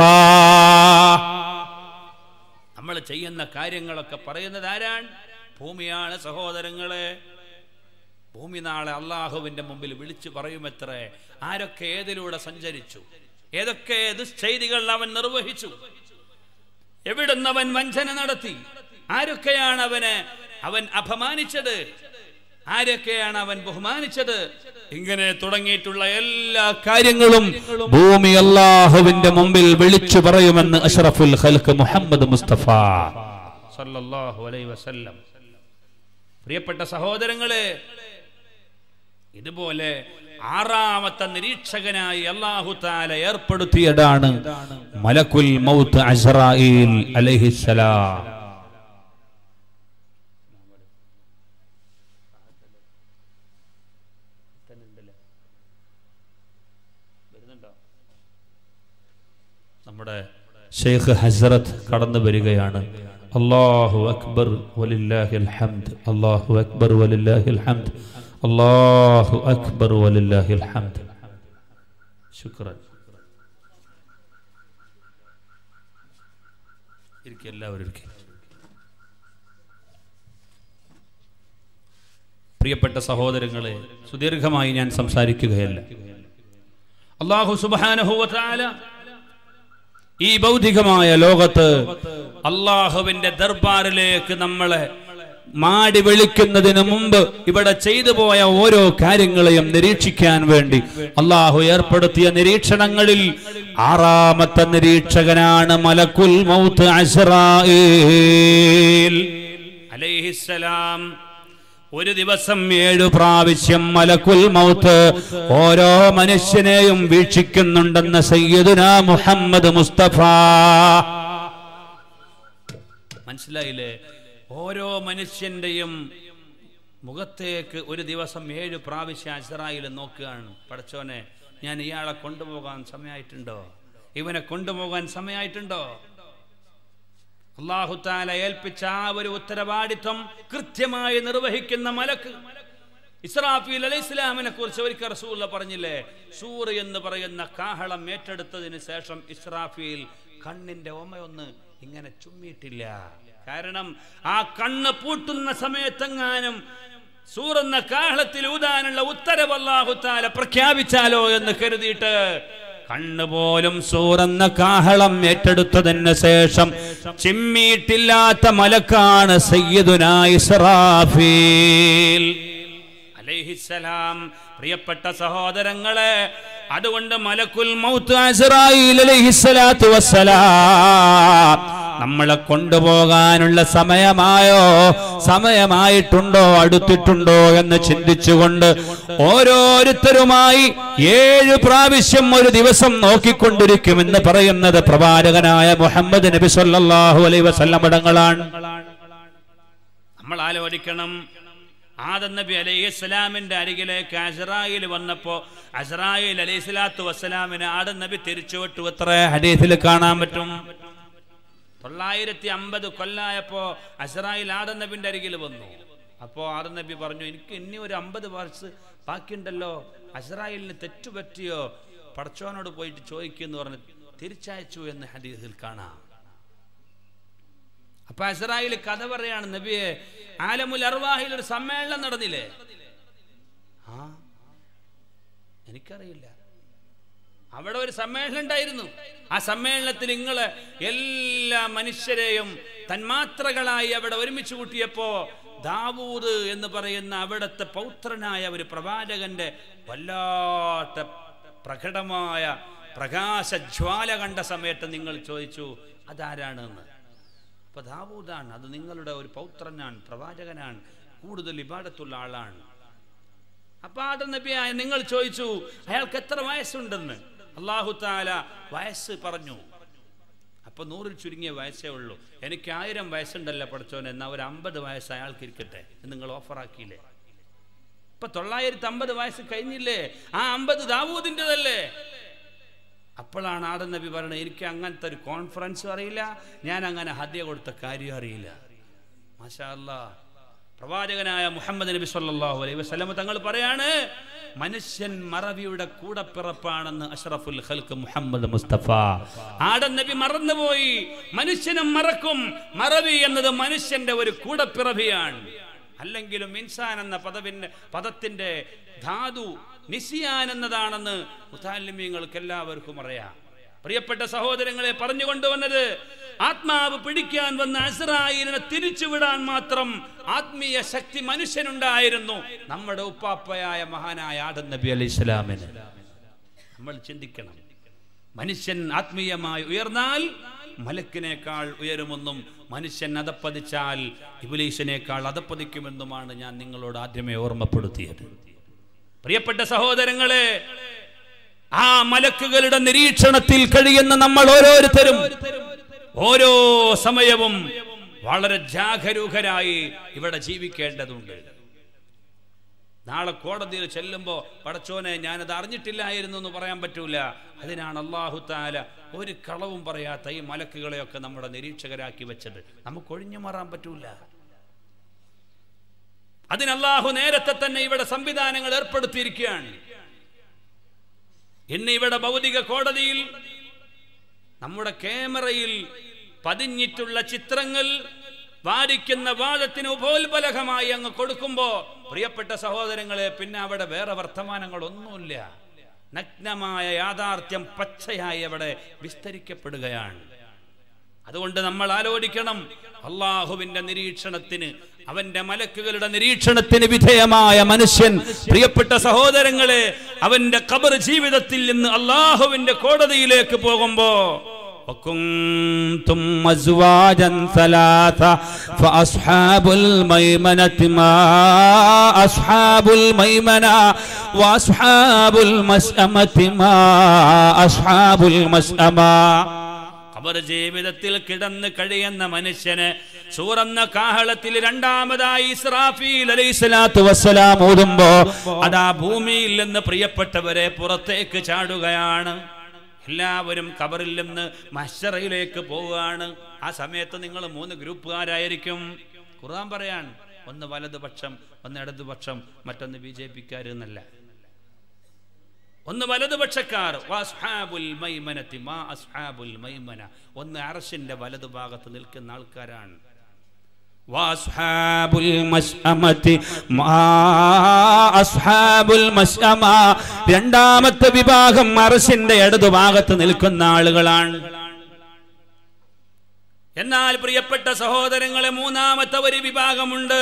നമ്മൾ ചെയ്യുന്ന കാര്യങ്ങളൊക്കെ പറയുന്നത് ആരാണ്? ഭൂമിയാണ് സഹോദരങ്ങളെ. ഭൂമി നാളെ അള്ളാഹുവിന്റെ മുമ്പിൽ വിളിച്ചു പറയുമത്രേ, ആരൊക്കെ ഏതിലൂടെ സഞ്ചരിച്ചു, ഏതൊക്കെ ദുശ്ചെയ്തികൾ അവൻ നിർവഹിച്ചു, എവിടുന്ന് അവൻ വഞ്ചന നടത്തി, ആരൊക്കെയാണ് അവൻ അപമാനിച്ചത്, ആരൊക്കെയാണ് അവൻ ബഹുമാനിച്ചത്, ഇങ്ങനെ തുടങ്ങിയിട്ടുള്ള എല്ലാ കാര്യങ്ങളും ഭൂമി അല്ലാഹുവിന്റെ മുമ്പിൽ വിളിച്ചു പറയുമെന്ന് അഷ്റഫുൽ ഖൽഖ് മുഹമ്മദ് മുസ്തഫ സല്ലല്ലാഹു അലൈഹി വസല്ലം. പ്രിയപ്പെട്ട സഹോദരങ്ങളെ, ഇതുപോലെ ആറാമത്തെ നിരീക്ഷകനായി അല്ലാഹു തആല ഏർപ്പെടുത്തിയതാണ് മലക്കുൽ മൗത്ത് അസ്റായീൽ അലൈഹിസ്സലാം. നമ്മുടെ ഷെയ്ഖ് ഹസ്രത്ത് കടന്നു വരികയാണ്. അല്ലാഹു അക്ബർ വലില്ലാഹിൽ ഹംദ്, അല്ലാഹു അക്ബർ വലില്ലാഹിൽ ഹംദ്, അല്ലാഹു അക്ബർ വലില്ലാഹിൽ ഹംദ്. ശുക്രൻ. എല്ലാവരും പ്രിയപ്പെട്ട സഹോദരങ്ങളെ, സുദീർഘമായി ഞാൻ സംസാരിക്കുകയല്ല. അല്ലാഹു സുബ്ഹാനഹു വ തആല ഈ ഭൗതികമായ ലോകത്ത് അല്ലാഹുവിന്റെ ദർബാറിലേക്ക് നമ്മളെ മാടി വിളിക്കുന്നതിന് മുമ്പ് ഇവിടെ ചെയ്തു പോയ ഓരോ കാര്യങ്ങളെയും നിരീക്ഷിക്കാൻ വേണ്ടി അല്ലാഹു ഏർപ്പെടുത്തിയ നിരീക്ഷണങ്ങളിൽ ആറാമത്തെ നിരീക്ഷകനാണ് മലക്കുൽ മൗത്ത് അസ്റായീൽ അലൈഹിസ്സലാം. ഒരു ദിവസം 7 പ്രാവശ്യം മലക്കുൽ മൗത്ത് ഓരോ മനുഷ്യനെയും വീക്ഷിക്കുന്നുണ്ടെന്ന് സയ്യിദുനാ മുഹമ്മദ് മുസ്തഫ. മനസ്സിലായില്ലേ? ഓരോ മനുഷ്യന്റെയും മുഖത്തേക്ക് ഒരു ദിവസം 7 പ്രാവശ്യം അസ്റായീൽ നോക്കുകയാണ്. പടച്ചോനെ, ഞാൻ ഇയാളെ കൊണ്ടുപോകാൻ സമയമായിട്ടുണ്ടോ, ഇവനെ കൊണ്ടുപോകാൻ സമയമായിട്ടുണ്ടോ? അല്ലാഹു തആല ഏൽപ്പിച്ച ആ ഒരു ഉത്തരവാദിത്വം കൃത്യമായി നിർവഹിക്കുന്ന മലക്ക് ഇസ്രാഫീൽ അലൈഹിസ്സലാമിനെ കുറിച്ച് ഒരിക്കൽ റസൂലുള്ളാഹി പറഞ്ഞില്ലേ, സൂർ എന്ന് പറയുന്ന കാഹളം ഏറ്റെടുത്തതിന് ശേഷം ഇസ്രാഫീൽ കണ്ണിന്റെ ഓമയൊന്ന് ഇങ്ങനെ ചുമ്മിയിട്ടില്ല. കാരണം ആ കണ്ണ് പൂട്ടുന്ന സമയത്തെങ്ങാനും സൂർ എന്ന കാഹളത്തിൽ ഊതാനുള്ള ഉത്തരവ് അല്ലാഹു തആല പ്രഖ്യാപിച്ചാലോ എന്ന് കരുതിയിട്ട് കണ്ണുപോലും സൂർ എന്ന കാഹളം ഏറ്റെടുത്തതിന് ശേഷം ചിമ്മിയിട്ടില്ലാത്ത മലക്കാണ് സയ്യിദുനാ ഇസ്രാഫീൽ അലൈഹിസ്സലാം. പ്രിയപ്പെട്ട സഹോദരങ്ങളെ, അതുകൊണ്ട് മലക്കുൽ മൗത്ത് അസ്റായീൽ അലൈഹിസ്സലാത്തു വസ്സലാം നമ്മളെ കൊണ്ടുപോകാനുള്ള സമയമായോ, സമയമായിട്ടുണ്ടോ, അടുത്തിട്ടുണ്ടോ എന്ന് ചിന്തിച്ചുകൊണ്ട് ഓരോരുത്തരുമായി 7 പ്രാവശ്യം ഒരു ദിവസം നോക്കിക്കൊണ്ടിരിക്കുമെന്ന് പറയുന്നത് പ്രവാചകനായ മുഹമ്മദ് നബി സല്ലല്ലാഹു അലൈഹി വസല്ലം തങ്ങളാണ്. നമ്മൾ ആലോചിക്കണം, ആദം നബി അലൈഹിസ്സലാമിന്റെ അരികിലേക്ക് അസ്റായീൽ വന്നപ്പോ അസ്റായീൽ അലൈഹിസ്സലാത്തു വസ്സലാമിനെ ആദം നബി തിരിച്ചുവിട്ടു. എത്ര ഹദീസിൽ കാണാൻ പറ്റും. 950 കൊല്ലായപ്പോ അസ്റായീൽ ആദം നബിന്റെ അരികിൽ വന്നു. അപ്പോ ആദം നബി പറഞ്ഞു, എനിക്ക് ഇനി ഒരു 50 വർഷം ബാക്കിയുണ്ടല്ലോ, അസ്റായീലിന് തെറ്റുപറ്റിയോ, പടച്ചോനോട് പോയിട്ട് ചോദിക്കുമെന്ന് പറഞ്ഞ് തിരിച്ചയച്ചു എന്ന് ഹദീസിൽ കാണാം. അപ്പൊ അസ്റായീൽ കഥ പറയാണ്, നബിയെ, ആലമുൽ അർവാഹിൽ ഒരു സമ്മേളനം നടന്നില്ലേ? എനിക്കറിയില്ല. അവിടെ ഒരു സമ്മേളനം ഉണ്ടായിരുന്നു. ആ സമ്മേളനത്തിൽ നിങ്ങള് എല്ലാ മനുഷ്യരെയും തന്മാത്രകളായി അവിടെ ഒരുമിച്ച് കൂട്ടിയപ്പോ ദാവൂദ് എന്ന് പറയുന്ന അവിടുത്തെ പൗത്രനായ ഒരു പ്രവാചകന്റെ വല്ലാത്ത പ്രകടമായ പ്രകാശജ്വാല കണ്ട സമയത്ത് നിങ്ങൾ ചോദിച്ചു അതാരാണെന്ന്. അപ്പൊ ദാവൂദാണ്, അത് നിങ്ങളുടെ ഒരു പൗത്രനാണ്, പ്രവാചകനാണ്, കൂടുതൽ ഇബാദത്തുള്ള ആളാണ്. അപ്പൊ ആദം നബിയായ നിങ്ങൾ ചോദിച്ചു അയാൾക്ക് എത്ര വയസ്സുണ്ടെന്ന്. അല്ലാഹു തആല വയസ്സ് പറഞ്ഞു. അപ്പോൾ 100 ചുരുങ്ങിയ വയസ്സേ ഉള്ളൂ. എനിക്ക് 1000 വയസ്സുണ്ടല്ലോ പഠിച്ചോനെ, എന്നാൽ ഒരു 50 വയസ്സ് അയാൾക്ക് ഇരിക്കട്ടെ എന്ന് നിങ്ങൾ ഓഫറാക്കിയില്ലേ? ഇപ്പൊ 950 വയസ്സ് കഴിഞ്ഞില്ലേ? ആ 50 ദാവൂദിൻ്റെതല്ലേ? അപ്പോഴാണ് ആദം നബി പറയുന്നത്, എനിക്ക് അങ്ങനത്തെ ഒരു കോൺഫറൻസും അറിയില്ല, ഞാൻ അങ്ങനെ ഹദിയ കൊടുത്ത കാര്യം അറിയില്ല. മാഷാ അല്ലാഹ്. പ്രവാചകനായ മുഹമ്മദ് നബി സല്ലല്ലാഹു അലൈഹി വസല്ലം തങ്ങൾ പറയാണ്, മനുഷ്യൻ മറവിയുടെ കൂടപ്പിറപ്പാണെന്ന് അഷ്റഫുൽ ഖൽഖ് മുഹമ്മദ് മുസ്തഫ. ആദം നബി മറന്നുപോയി, മനുഷ്യനും മറക്കും. മറവി എന്നത് മനുഷ്യന്റെ ഒരു കൂടപ്പിറവിയാണ്. അല്ലെങ്കിലും ഇൻസാൻ എന്ന പദത്തിന്റെ ധാതു നിസിയാൻ എന്നതാണെന്ന് മുതഅല്ലിമീങ്ങൾക്ക് എല്ലാവർക്കും അറിയാം. പ്രിയപ്പെട്ട സഹോദരങ്ങളെ, പറഞ്ഞുകൊണ്ടുവന്നത്, ആത്മാവ് പിടിക്കാൻ വന്ന അസ്രായീലിനെ തിരിച്ചുവിടാൻ മാത്രം ആത്മീയ ശക്തി മനുഷ്യനുണ്ടായിരുന്നു. നമ്മുടെ ഉപ്പാപ്പയായ മഹാനായ ആദം നബി അലൈഹിസ്സലാമിന് നമ്മൾ ചിന്തിക്കണം. മനുഷ്യൻ ആത്മീയമായി ഉയർന്നാൽ മലക്കിനേക്കാൾ ഉയരുമെന്നും മനുഷ്യൻ അധപ്പതിച്ചാൽ ഇബ്ലീസിനേക്കാൾ അധപ്പതിക്കുമെന്നുമാണ് ഞാൻ നിങ്ങളോട് ആദ്യമേ ഓർമ്മപ്പെടുത്തിയത്. പ്രിയപ്പെട്ട സഹോദരങ്ങളെ, ആ മലക്കുകളുടെ നിരീക്ഷണത്തിൽ കഴിയുന്ന നമ്മൾ ഓരോരുത്തരും ഓരോ സമയവും വളരെ ജാഗരൂകരായി ഇവിടെ ജീവിക്കേണ്ടതുണ്ട്. നാളെ കോടതിയിൽ ചെല്ലുമ്പോൾ പടച്ചോനെ ഞാനത് അറിഞ്ഞിട്ടില്ലായിരുന്നു എന്ന് പറയാൻ പറ്റൂല. അതിനാണ് അല്ലാഹു തആല ഒരു കളവും പറയാത്ത ഈ മലക്കുകളെയൊക്കെ നമ്മുടെ നിരീക്ഷകരാക്കി വെച്ചത്. നമുക്ക് ഒഴിഞ്ഞു മാറാൻ പറ്റൂല. അതിന് അല്ലാഹു നേരത്തെ തന്നെ ഇവിടെ സംവിധാനങ്ങൾ ഏർപ്പെടുത്തിയിരിക്കുകയാണ്. ഇന്ന് ഇവിടെ ഭൗതിക കോടതിയിൽ നമ്മുടെ ക്യാമറയിൽ പതിഞ്ഞിട്ടുള്ള ചിത്രങ്ങൾ വാദിക്കുന്ന വാദത്തിന് ഉപോത്ബലകമായി അങ്ങ് കൊടുക്കുമ്പോ പ്രിയപ്പെട്ട സഹോദരങ്ങളെ, പിന്നെ അവിടെ വേറെ വർത്തമാനങ്ങളൊന്നുമില്ല. നഗ്നമായ യാഥാർത്ഥ്യം പച്ചയായി അവിടെ വിസ്തരിക്കപ്പെടുകയാണ്. അതുകൊണ്ട് നമ്മൾ ആലോചിക്കണം, അള്ളാഹുവിന്റെ നിരീക്ഷണത്തിന്, അവന്റെ മലക്കുകളുടെ നിരീക്ഷണത്തിന് വിധേയമായ മനുഷ്യൻ, പ്രിയപ്പെട്ട സഹോദരങ്ങളെ, അവന്റെ ഖബർ ജീവിതത്തിൽ നിന്ന് അള്ളാഹുവിന്റെ കോടതിയിലേക്ക് പോകുമ്പോ وكنتم أزواجا ثلاثة فأصحاب الميمنة ما أصحاب الميمنة وأصحاب المشأمة ما أصحاب المشأمة. ഖബർ ജീവിതത്തിൽ കിടന്ന് കഴിയുന്ന മനുഷ്യന് സൂറന്ന കാഹളത്തിൽ രണ്ടാമതായി ഇസ്രാഫീൽ അലൈഹിസ്സലാത്തു വസ്സലാം ഓതുമ്പോ അതാ ഭൂമിയിൽ നിന്ന് പ്രിയപ്പെട്ടവരെ പുറത്തേക്ക് ചാടുകയാണ്. എല്ലാവരും ഖബറിൽ നിന്ന് മഹ്ശറയിലേക്ക് പോവുകയാണ്. ആ സമയത്ത് നിങ്ങൾ 3 ഗ്രൂപ്പുകാരായിരിക്കും. ഖുർആൻ പറയാണ്, ഒന്ന് വലതുപക്ഷം, ഒന്ന് ഇടതുപക്ഷം, മറ്റൊന്ന് ബിജെപിക്കാർ എന്നല്ല. ഒന്ന് വലതുപക്ഷക്കാർ, വഅസ്ഹാബുൽ മൈമനതി മാ അസ്ഹാബുൽ മൈമന, ഒന്ന് അർശിന്റെ വലതുഭാഗത്ത് നിൽക്കുന്ന ആൾക്കാരാണ്. വഅസ്ഹാബുൽ മശ്അമതി മാ അസ്ഹാബുൽ മശ്അമ, രണ്ടാമത്തെ വിഭാഗം അർശിന്റെ ഇടതുഭാഗത്ത് നിൽക്കുന്ന ആളുകളാണ്. എന്നാൽ പ്രിയപ്പെട്ട സഹോദരങ്ങളെ, മൂന്നാമത്തെ ഒരു വിഭാഗമുണ്ട്,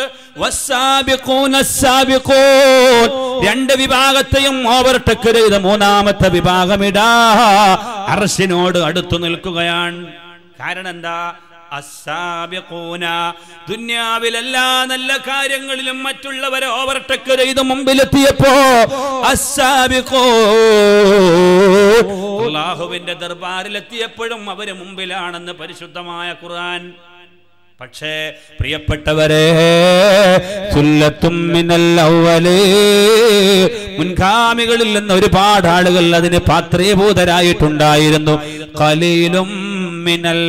വസ്സാബിഖൂനസ്സാബിഖൂൻ, 2 വിഭാഗത്തെയും ഓവർടേക്ക് ചെയ്ത മൂന്നാമത്തെ വിഭാഗം ഇടാ അർശിനോട് അടുത്തു നിൽക്കുകയാണ്. കാരണം എന്താ? അസ്സാബിഖൂന, ദുനിയാവിലെല്ലാ നല്ല കാര്യങ്ങളിലും മറ്റുള്ളവരെ ഓവർടേക്ക് ചെയ്ത് മുമ്പിലെത്തിയപ്പോ അസ്സാബിഖൂൻ, അല്ലാഹുവിന്റെ ദർബാറിലെത്തിയപ്പോഴും അവര് മുമ്പിലാണെന്ന് പരിശുദ്ധമായ ഖുർആൻ. പക്ഷേ പ്രിയപ്പെട്ടവരെ, സുല്ലത്തും മിനൽ അവ്വലീൻ, മുൻഗാമികളിൽ നിന്ന് ഒരുപാട് ആളുകൾ അതിന് പാത്രീഭൂതരായിട്ടുണ്ടായിരുന്നു. ഖലീലും മിനൽ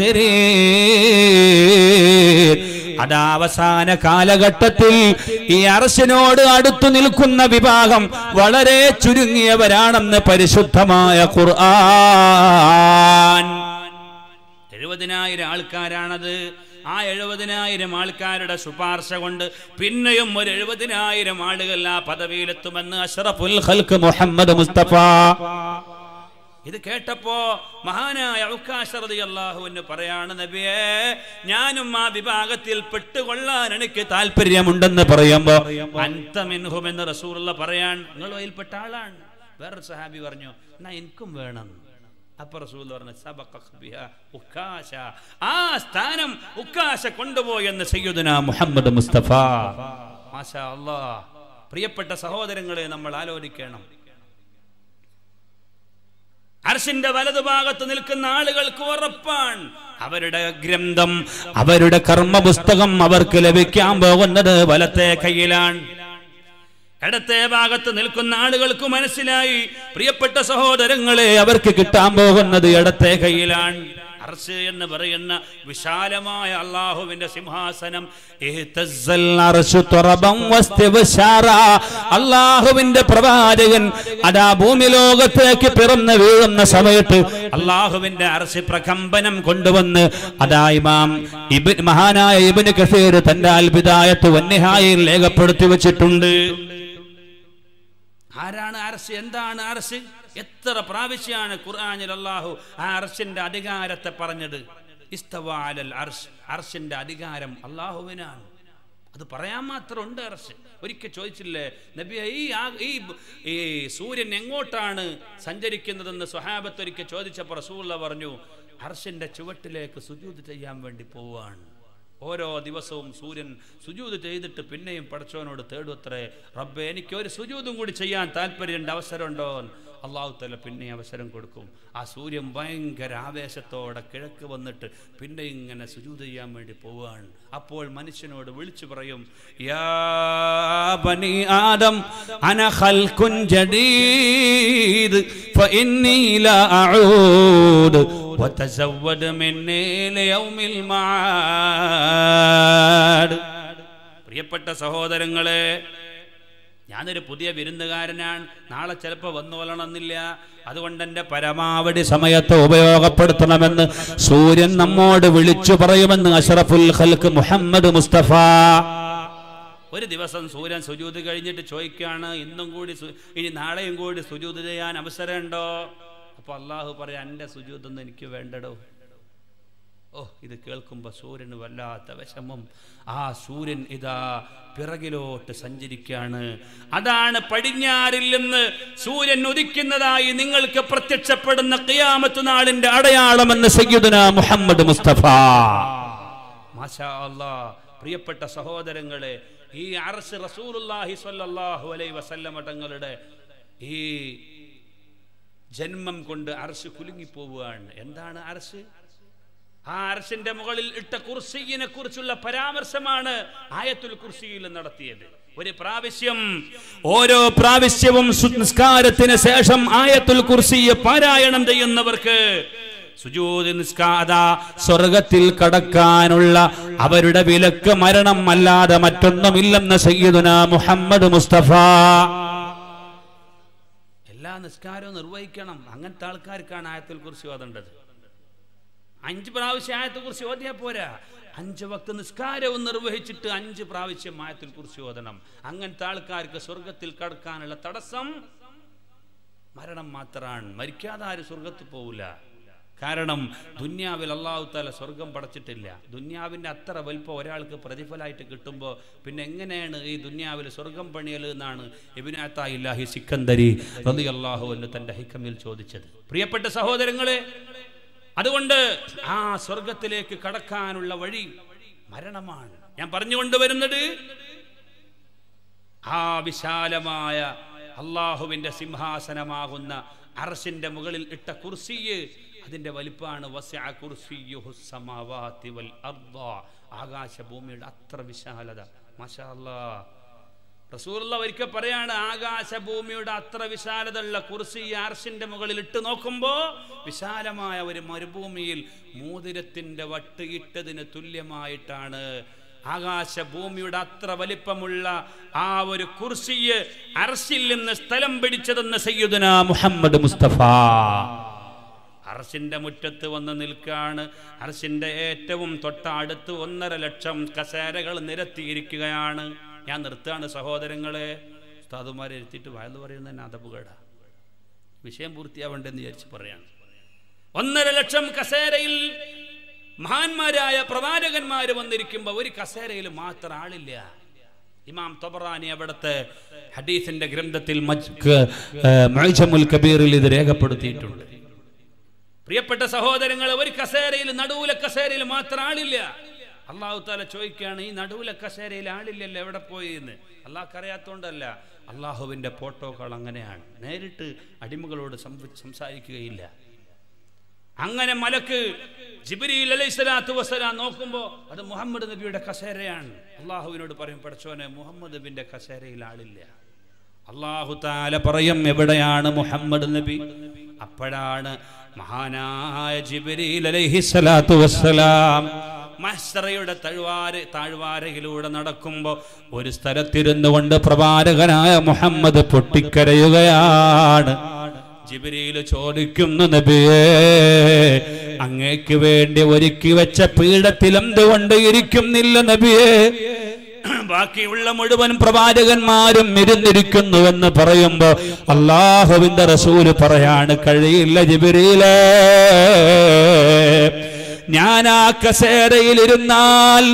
ആഖിരീൻ, അതാ അവസാന കാലഘട്ടത്തിൽ ഈ അർശിനോട് അടുത്തു നിൽക്കുന്ന വിഭാഗം വളരെ ചുരുങ്ങിയവരാണെന്ന് പരിശുദ്ധമായ ഖുർആൻ. 70,000 ആൾക്കാരാണത്. ആ 70,000 ആൾക്കാരുടെ ശുപാർശ കൊണ്ട് പിന്നെയും ഒരു 70,000 ആളുകൾ ആ പദവിയിലെത്തുമെന്ന് അഷ്റഫുൽ ഖൽഖ് മുഹമ്മദ് മുസ്തഫ. ഇത് കേട്ടപ്പോ മഹാനായ ഉക്കാശ റളിയല്ലാഹു അൻഹു പറയാണ്, നബിയേ, ഞാനും ആ വിഭാഗത്തിൽ പെട്ടുകൊള്ളാൻ എനിക്ക് താല്പര്യമുണ്ടെന്ന് പറയുമ്പോ അൻത മിൻഹും എന്ന് റസൂലുള്ളാഹി പറയാൻ, നിങ്ങൾ അതിൽപ്പെട്ട ആളാണ്. വേറൊരു സഹാബി പറഞ്ഞു, എന്നാ എനിക്കും വേണം. അപ്പൊ റസൂൽ പറഞ്ഞു, സബഖക ബിഹാ ഉക്കാശ, ആ സ്ഥാനം ഉക്കാശ കൊണ്ടുപോയി എന്ന് സയ്യിദുനാ മുഹമ്മദ് മുസ്തഫ. മാഷാ അല്ലാഹ്. പ്രിയപ്പെട്ട സഹോദരങ്ങളെ, നമ്മൾ ആലോചിക്കണം, അർശിന്റെ വലതുഭാഗത്ത് നിൽക്കുന്ന ആളുകൾക്ക് ഉറപ്പാണ് അവരുടെ ഗ്രന്ഥം, അവരുടെ കർമ്മ പുസ്തകം അവർക്ക് ലഭിക്കാൻ പോകുന്നത് വലത്തെ കയ്യിലാണ്. ഇടത്തെ ഭാഗത്ത് നിൽക്കുന്ന ആളുകൾക്ക് മനസ്സിലായി, പ്രിയപ്പെട്ട സഹോദരങ്ങളെ, അവർക്ക് കിട്ടാൻ പോകുന്നത് ഇടത്തെ കയ്യിലാണ്. അർശ് എന്ന് പറയുന്ന വിശാലമായ അള്ളാഹുവിന്റെ സിംഹാസനം, അള്ളാഹുവിന്റെ പ്രവാചകൻ അതാ ഭൂമി ലോകത്തേക്ക് പിറന്ന് വീഴുന്ന സമയത്ത് അള്ളാഹുവിന്റെ അർശ് പ്രകമ്പനം കൊണ്ടുവന്ന് അതാ ഇമാം മഹാനായ ഇബ്നു കസീർ തന്റെ അൽ ബിദായത്ത് വന്നിഹായയിൽ രേഖപ്പെടുത്തി വെച്ചിട്ടുണ്ട്. ആരാണ് അർശ്? എന്താണ് അർശ്? എത്ര പ്രാവശ്യമാണ് ഖുർആനിൽ അല്ലാഹു ആ അർശിന്റെ അധികാരത്തെ പറഞ്ഞത്? ഇസ്തവാ അലൽ അർശ്, അർശിന്റെ അധികാരം അല്ലാഹുവിനാണ്. അത് പറയാൻ മാത്രമുണ്ട് അർശ്. ഒരിക്കൽ ചോദിച്ചില്ലേ നബിയെ, ഈ സൂര്യൻ എങ്ങോട്ടാണ് സഞ്ചരിക്കുന്നതെന്ന് സ്വഹാബത്ത് ഒരിക്കൽ ചോദിച്ചപ്പോൾ റസൂലുള്ളാഹി പറഞ്ഞു, അർശിന്റെ ചുവട്ടിലേക്ക് സുജൂദ് ചെയ്യാൻ വേണ്ടി പോവാണ്. ഓരോ ദിവസവും സൂര്യൻ സുജൂദ് ചെയ്തിട്ട് പിന്നെയും പടച്ചവനോട് തേടുവത്രേ, റബ്ബേ എനിക്ക് ഒരു സുജൂദും കൂടി ചെയ്യാൻ താല്പര്യമുണ്ട്, അവസരമുണ്ടോ? അള്ളാഹു തആല പിന്നെ അവസരം കൊടുക്കും. ആ സൂര്യൻ ഭയങ്കര ആവേശത്തോടെ കിഴക്ക് വന്നിട്ട് പിന്നെ ഇങ്ങനെ സുജൂദ് ചെയ്യാൻ വേണ്ടി പോവുകയാണ്. അപ്പോൾ മനുഷ്യനോട് വിളിച്ചു പറയും, യാ ബനി ആദം അന ഖൽഖുൻ ജദീദ് ഫഇന്നി ലാ അഊദ് വതസവ്വദ് മിന്നീ ലിയൗമിൽ മആദ്. പ്രിയപ്പെട്ട സഹോദരങ്ങളെ, ഞാനൊരു പുതിയ വിരുന്നുകാരനാണ്, നാളെ ചിലപ്പോൾ വന്നു കൊള്ളണമെന്നില്ല. അതുകൊണ്ട് എൻ്റെ പരമാവധി സമയത്ത് ഉപയോഗപ്പെടുത്തണമെന്ന് സൂര്യൻ നമ്മോട് വിളിച്ചു പറയുമെന്ന് അഷ്റഫുൽ ഖൽഖ് മുഹമ്മദ് മുസ്തഫ. ഒരു ദിവസം സൂര്യൻ സുജൂദ് കഴിഞ്ഞിട്ട് ചോദിക്കുകയാണ്, ഇന്നും കൂടി ഇനി നാളെയും കൂടി സുജൂദ് ചെയ്യാൻ അവസരമുണ്ടോ? അപ്പോൾ അള്ളാഹു പറയാം, എൻ്റെ സുജൂദൊന്നും എനിക്ക് വേണ്ടടോ. ഓ, ഇത് കേൾക്കുമ്പോൾ സൂര്യന് വല്ലാത്ത വിഷമം. ആ സൂര്യൻ ഇതാ പിറകിലോട്ട് സഞ്ചരിക്കുകയാണ്. അതാണ് പടിഞ്ഞാറിൽ നിന്ന് സൂര്യൻ ഉദിക്കുന്നതായി നിങ്ങൾക്ക് പ്രത്യക്ഷപ്പെടുന്ന ഖിയാമത്ത് നാളിന്റെ അടയാളമെന്ന് സയ്യിദുനാ മുഹമ്മദ് മുസ്തഫ. മാഷാ അല്ലാഹ്. പ്രിയപ്പെട്ട സഹോദരങ്ങളെ, ഈ അർശ് റസൂലുള്ളാഹി സ്വല്ലല്ലാഹു അലൈഹി വസല്ലമ തങ്ങളുടെ ഈ ജന്മം കൊണ്ട് അർശ് കുലുങ്ങിപ്പോവുകയാണ്. എന്താണ് അർശ്? ആ അർശിന്റെ മുകളിൽ ഇട്ട കുർസിയിനെ കുറിച്ചുള്ള പരാമർശമാണ് ആയത്തുൽ കുർസിയിൽ നടത്തിയത്. ഒരു പ്രാവശ്യം, ഓരോ പ്രാവശ്യവും നിസ്കാരത്തിന് ശേഷം ആയത്തുൽ കുർസിയെ പാരായണം ചെയ്യുന്നവർക്ക് സുജൂദ് നിസ്കാര സ്വർഗത്തിൽ കടക്കാനുള്ള അവരുടെ വിലക്ക് മരണം അല്ലാതെ മറ്റൊന്നുമില്ലെന്ന് സയ്യിദുനാ മുഹമ്മദ് മുസ്തഫ. എല്ലാ നിസ്കാരവും നിർവഹിക്കണം. അങ്ങനത്തെ ആൾക്കാർക്കാണ് ആയത്തുൽ കുർസി ഓതേണ്ടത്. 5 പ്രാവശ്യം ആയത്തുൽ കുർസി ഓതിയാൽ പോരാ, 5 വക്ത് നിസ്കാരവും നിർവഹിച്ചിട്ട് 5 പ്രാവശ്യം ആയത്തുൽ കുർസി ഓതണം. അങ്ങനത്തെ ആൾക്കാർക്ക് സ്വർഗത്തിൽ കടക്കാനുള്ള തടസ്സം മരണം മാത്രമാണ്. മരിക്കാതെ ആരും സ്വർഗത്തിൽ പോവില്ല. കാരണം ദുന്യാവിൽ അല്ലാഹു തആല സ്വർഗം പടച്ചിട്ടില്ല. ദുന്യാവിൻ്റെ അത്ര വലിപ്പം ഒരാൾക്ക് പ്രതിഫലമായിട്ട് കിട്ടുമ്പോൾ പിന്നെ എങ്ങനെയാണ് ഈ ദുന്യാവിൽ സ്വർഗം പണിയൽ എന്നാണ് ഇബ്നു അത്താഇല്ലാഹി സിക്കന്ദരി റളിയല്ലാഹു അൻഹു തൻ്റെ ഹിക്കമിൽ ചോദിച്ചത്. പ്രിയപ്പെട്ട സഹോദരങ്ങളെ, അതുകൊണ്ട് ആ സ്വർഗത്തിലേക്ക് കടക്കാനുള്ള വഴി മരണമാണ്. ഞാൻ പറഞ്ഞുകൊണ്ടുവരുന്നത്, ആ വിശാലമായ അള്ളാഹുവിൻ്റെ സിംഹാസനമാകുന്ന അർശിന്റെ മുകളിൽ ഇട്ട കുർസിയ്, അതിന്റെ വലിപ്പാണ് വസിഅ കുർസിയ്യുഹുസ് സമാവാതി വൽ അർദ. ആകാശഭൂമിയുടെ അത്ര വിശാലത. മാഷാ അല്ലാഹ്. റസൂലുള്ളാഹി ഒരിക്കൽ പറയാണ്, ആകാശഭൂമിയുടെ അത്ര വിശാലത ഉള്ള കുർസി അർശിന്റെ മുകളിൽ ഇട്ട് നോക്കുമ്പോൾ വിശാലമായ ഒരു മരുഭൂമിയിൽ മോതിരത്തിന്റെ വട്ട് ഇട്ടതിന് തുല്യമായിട്ടാണ്. ആകാശഭൂമിയുടെ അത്ര വലിപ്പമുള്ള ആ ഒരു കുർസിയെ അർശിൽ നിന്ന് സ്ഥലം പിടിച്ചതെന്ന് സയ്യിദുനാ മുഹമ്മദ് മുസ്തഫ. അർശിന്റെ മുറ്റത്ത് വന്ന് നിൽക്കാണ്. അർശിന്റെ ഏറ്റവും തൊട്ടടുത്ത് 1.5 ലക്ഷം കസേരകൾ നിരത്തിയിരിക്കുകയാണ്. ഞാൻ നിർത്തുകയാണ് സഹോദരങ്ങളെ. ഉസ്താദുമാരെ ഇരുത്തിയിട്ട് വയല് പറയുന്നതന്നെ അതപകട. വിഷയം പൂർത്തിയാവേണ്ടെന്ന് വിചാരിച്ച് പറയാണ്. 1.5 ലക്ഷം കസേരയിൽ മഹാന്മാരായ പ്രവാചകന്മാർ വന്നിരിക്കുമ്പോൾ ഒരു കസേരയിൽ മാത്രം ആളില്ല. ഇമാം തബറാനി അവിടുത്തെ ഹദീസിന്റെ ഗ്രന്ഥത്തിൽ മുഅ്ജമുൽ കബീറിൽ ഇത് രേഖപ്പെടുത്തിയിട്ടുണ്ട്. പ്രിയപ്പെട്ട സഹോദരങ്ങളെ, ഒരു കസേരയിൽ, നടുവിലെ കസേരയിൽ മാത്രം ആളില്ല. അള്ളാഹു താല ചോദിക്കുകയാണ്, ഈ നടുവിലെ കസേരയിൽ ആളില്ലല്ലോ, എവിടെ പോയി എന്ന്. അള്ളാഹ്ക്കറിയാത്തോണ്ടല്ല, അള്ളാഹുവിൻ്റെ പ്രോട്ടോകോൾ അങ്ങനെയാണ്. നേരിട്ട് അടിമകളോട് സംസാരിക്കുകയില്ല. അങ്ങനെ മലക്ക് ജിബ്രീൽ അലൈഹിസ്സലാത്തു വസ്സലാം നോക്കുമ്പോൾ അത് മുഹമ്മദ് നബിയുടെ കസേരയാണ്. അള്ളാഹുവിനോട് പറയും, പടച്ചോനെ മുഹമ്മദ് നബിന്റെ കസേരയിൽ ആളില്ല. അള്ളാഹു താല പറയും, എവിടെയാണ് മുഹമ്മദ് നബി? അപ്പോഴാണ് മഹാനായ ജിബ്രീൽ അലൈഹിസ്സലാത്തു വസ്സലാം മഹ്ശറയുടെ താഴ്വാരയിലൂടെ നടക്കുമ്പോൾ ഒരു സ്ഥലത്തിരുന്നു കൊണ്ട് പ്രവാചകനായ മുഹമ്മദ് പൊട്ടിക്കരയുകയാണ്. ജിബ്രീൽ ചോദിക്കുന്നു, നബിയേ, അങ്ങേക്ക് വേണ്ടി ഒരുക്കി വെച്ച പീഠത്തിൽ എന്തുകൊണ്ട് ഇരിക്കുന്നില്ല നബിയേ? ബാക്കിയുള്ള മുഴുവൻ പ്രവാചകന്മാരും ഇരുന്നിരിക്കുന്നുവെന്ന് പറയുമ്പോ അല്ലാഹുവിന്റെ റസൂല് പറയാണ്, കഴിയില്ല ജിബ്രീലേ, ഞാൻ ആ കസേരയിൽ ഇരുന്നാൽ